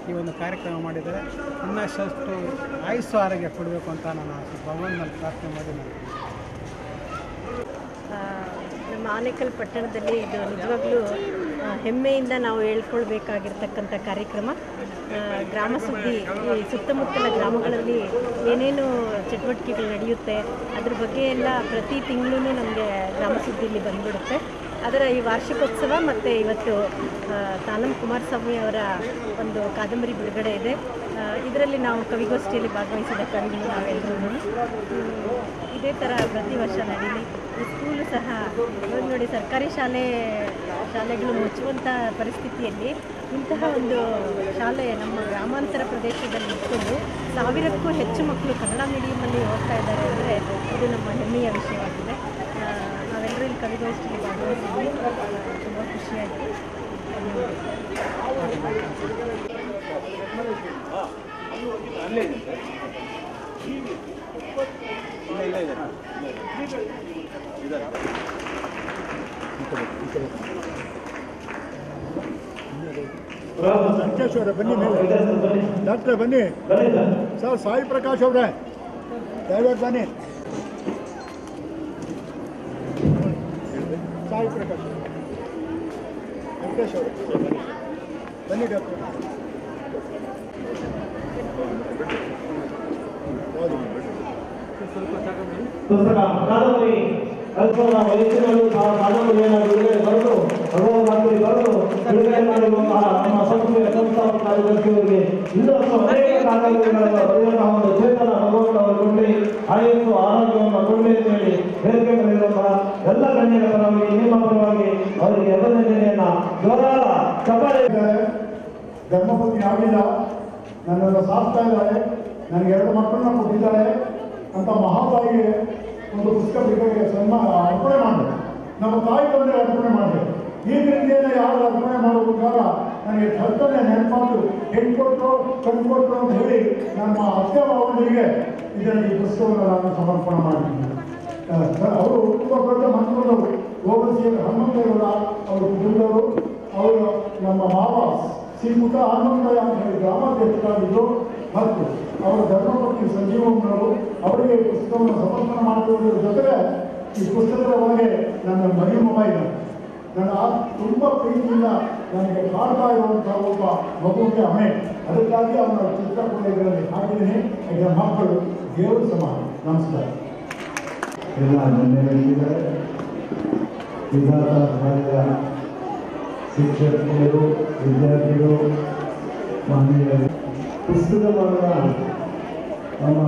ಈ ಒಂದು ಕಾರ್ಯಕ್ರಮ ಮಾಡಿದ್ದಾರೆ. ಇನ್ನಷ್ಟು ಆಯುಸ್ಸು ಆರೋಗ್ಯ ಕೊಡಬೇಕು ಅಂತ ನಾನು ಭಗವಂತನಲ್ಲಿ ಪ್ರಾರ್ಥನೆ ಮಾಡಿ ನಾನು ನಮ್ಮ ಆನೇಕಲ್ ಪಟ್ಟಣದಲ್ಲಿ ಇದು ನಿಜವಾಗ್ಲೂ ಹೆಮ್ಮೆಯಿಂದ ನಾವು ಹೇಳ್ಕೊಳ್ಬೇಕಾಗಿರ್ತಕ್ಕಂಥ ಕಾರ್ಯಕ್ರಮ. ಗ್ರಾಮ ಸುದ್ದಿ ಈ ಸುತ್ತಮುತ್ತಲ ಗ್ರಾಮಗಳಲ್ಲಿ ಏನೇನು ಚಟುವಟಿಕೆಗಳು ನಡೆಯುತ್ತೆ ಅದ್ರ ಬಗ್ಗೆ ಎಲ್ಲ ಪ್ರತಿ ತಿಂಗಳೂ ನಮಗೆ ಗ್ರಾಮ ಸುದ್ದಿಯಲ್ಲಿ ಬಂದ್ಬಿಡುತ್ತೆ. ಅದರ ಈ ವಾರ್ಷಿಕೋತ್ಸವ ಮತ್ತು ಇವತ್ತು ತಾನಂ ಕುಮಾರಸ್ವಾಮಿ ಅವರ ಒಂದು ಕಾದಂಬರಿ ಬಿಡುಗಡೆ ಇದೆ. ಇದರಲ್ಲಿ ನಾವು ಕವಿಗೋಷ್ಠಿಯಲ್ಲಿ ಭಾಗವಹಿಸಿದ ಕವಿಗಳು ನಾವೆಲ್ಲರೂ ಇದೇ ಥರ ಪ್ರತಿ ವರ್ಷ ನಡೀಲಿ. ಈ ಸ್ಕೂಲು ಸಹ ನೋಡಿ ಸರ್ಕಾರಿ ಶಾಲೆ ಶಾಲೆಗಳು ಮುಚ್ಚುವಂಥ ಪರಿಸ್ಥಿತಿಯಲ್ಲಿ ಇಂತಹ ಒಂದು ಶಾಲೆ ನಮ್ಮ ಗ್ರಾಮಾಂತರ ಪ್ರದೇಶದಲ್ಲಿ ಇಟ್ಕೊಂಡು ಸಾವಿರಕ್ಕೂ ಹೆಚ್ಚು ಮಕ್ಕಳು ಕನ್ನಡ ಮೀಡಿಯಮಲ್ಲಿ ಓದ್ತಾ ಇದ್ದಾರೆ ಅಂದರೆ ಇದು ನಮ್ಮ ಹೆಮ್ಮೆಯ ವಿಷಯವಾಗಿದೆ. ನಾವೆಲ್ಲರೂ ಇಲ್ಲಿ ಕವಿಗೋಷ್ಠಿಯಲ್ಲಿ ಭಾಗವಹಿಸಿದ್ವಿ, ತುಂಬ ಖುಷಿಯಾಯಿತು. ಸಂಕೇಶ್ ಅವರೇ ಬನ್ನಿ, ಮೇಲೆ ಡಾಕ್ಟ್ರೆ ಬನ್ನಿ. ಸರ್ ಸಾಯಿ ಪ್ರಕಾಶ್ ಅವರೇ ದಯವಿಟ್ಟು ಬನ್ನಿ. ಸಾಯಿ ಪ್ರಕಾಶ್ ಸಂಕೇಶ್ ಅವರು ಬನ್ನಿ ಡಾಕ್ಟ್ರೆ. ಪುಸ್ತಕ ಕಾದಂಬರಿ ಅಲ್ಪನ ವಯಸ್ಸಿನಲ್ಲೂ ಸಹ ಕಾದಂಬರಿಯನ್ನು ಬಿಡುಗಡೆ ಬರೆದು ಭಗವದ್ಗೀತೆ ಬರೆದು ಬಿಡುಗಡೆ ಮಾಡಿರುವಂತಹ ನಮ್ಮ ಸಂಸ್ಥೆಯ ಸಂಸ್ಥಾಪಕ ಕಾರ್ಯದರ್ಶಿಯವರಿಗೆ ಇನ್ನಷ್ಟು ಅನೇಕ ಕಾದಂಬರಿಗಳನ್ನು ಬರೆಯುವಂತಹ ಒಂದು ಚೇತನ ಭಗವಂತ ಅವರು ಕೊಂಡಿ ಆಯುಸ್ಸು ಆರೋಗ್ಯವನ್ನು ಕೊಂಡಿ ಅಂತ ಹೇಳಿ ವೇದಿಕೆ ಮೇಲಿರುವಂತಹ ಎಲ್ಲ ಗಣ್ಯರ ಪರವಾಗಿ ನಿಮ್ಮ ಪರವಾಗಿ ಅವರಿಗೆ ಅಭಿನಂದನೆಯನ್ನ ಜೋರಾದ ಚಪ್ಪಾಳೆ. ಧರ್ಮಪತ್ನಿ ಆಗಿಲ್ಲ, ನನ್ನನ್ನು ಸಾಕ್ತಾ ಇದ್ದಾರೆ, ನನಗೆ ಎರಡು ಮಕ್ಕಳನ್ನ ಕೊಟ್ಟಿದ್ದಾರೆ ಅಂತ ಮಹಾತಾಯಿಗೆ ಒಂದು ಪುಸ್ತಕ ಬಿಡುಗಡೆ ಸನ್ಮಾನ ಅರ್ಪಣೆ ಮಾಡಿದೆ. ನಮ್ಮ ತಾಯಿ ತಂದೆ ಅರ್ಪಣೆ ಮಾಡಿದೆ. ಈ ರೀತಿಯನ್ನು ಯಾರು ಅರ್ಪಣೆ ಮಾಡೋದಕ್ಕಾಗ ನನಗೆ ಥಟ್ಟನೆ ನೆನಪಾದ್ರು, ಹೆಣ್ಣು ಕೊಟ್ಟರು ಕಣ್ಣು ಕೊಟ್ಟರು ಅಂತ ಹೇಳಿ ನಮ್ಮ ಅತ್ತೆ ಮಾವನಿಗೆ ಇದರಲ್ಲಿ ಈ ಪುಸ್ತಕವನ್ನು ನಾನು ಸಮರ್ಪಣೆ ಮಾಡಿದ್ದೀನಿ. ಅವರು ತುಂಬ ದೊಡ್ಡ ಮಂತ್ರದವರು, ಗೋಬಸಿಯ ಹನುಮಂತೇವರ ಅವರು ಕುಟುಂಬದವರು. ಅವರು ನಮ್ಮ ಮಾವ ಶ್ರೀ ಪುಟ್ಟ ಹನುಮಂತಯ್ಯ ಅಂತ ಹೇಳಿ ಗ್ರಾಮಾಧ್ಯಕ್ಷರಾಗಿದ್ದು ಮತ್ತು ಅವರ ಧರ್ಮಪತ್ನಿ ಸಂಜೀವಮ್ಮನವರು ಅವರಿಗೆ ಈ ಪುಸ್ತಕವನ್ನು ಸಮರ್ಪಣೆ ಮಾಡುವುದರ ಜೊತೆಗೆ ಈ ಪುಸ್ತಕದ ಒಳಗೆ ನನ್ನ ಮರಿ ಮೊಬೈಲ್ ನನ್ನ ತುಂಬ ಪ್ರೀತಿಯಿಂದ ನನಗೆ ಕಾಡ್ತಾ ಇರುವಂತಹ ಒಬ್ಬ ಮಗುವಿಗೆ ಅಮೆ, ಅದಕ್ಕಾಗಿ ಅವನ ಚಿತ್ರ ಕೂಡ ಇದರಲ್ಲಿ ಹಾಕಿದ್ದೀನಿ. ಈಗ ಮಕ್ಕಳು ದೇವರು ಸಮಾನ. ನಮಸ್ಕಾರ. ಎಲ್ಲ ಗಣ್ಯರಿದ್ದಾರೆ, ವಿಧಾನ ಮಾಡಿದ ಶಿಕ್ಷಕಿಯರು, ವಿದ್ಯಾರ್ಥಿಗಳು, ಮಹಿಳೆಯರು. ಪುಸ್ತಕವನ್ನು ನಮ್ಮ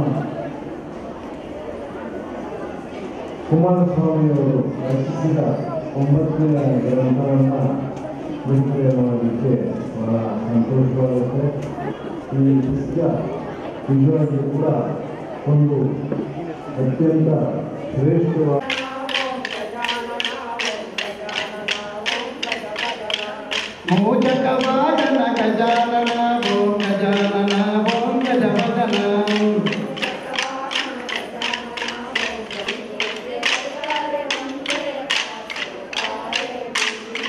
ಕುಮಾರಸ್ವಾಮಿಯವರು ರಚಿಸಿದ ಒಂಬತ್ತನೇ ಗ್ರಂಥವನ್ನು ಬಿಡುಗಡೆ ಮಾಡಲಿಕ್ಕೆ ಬಹಳ ಸಂತೋಷವಾಗುತ್ತೆ. ಈ ಪುಸ್ತಕ ನಿಜವಾಗಿ ಕೂಡ ಒಂದು ಅತ್ಯಂತ ಶ್ರೇಷ್ಠವಾದ ಮೋಚಕವಾದನ ಗಜಾನನ ಓಂ ಗಜಾನನ ಓಂ ಗಜವದನ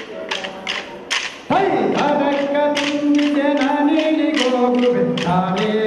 ಹೈ ಧರಕ್ಕ ತುಂಬಿದೆ ನಾನೇಲಿ ಗೋಗು ಬೆತ್ತಾನೆ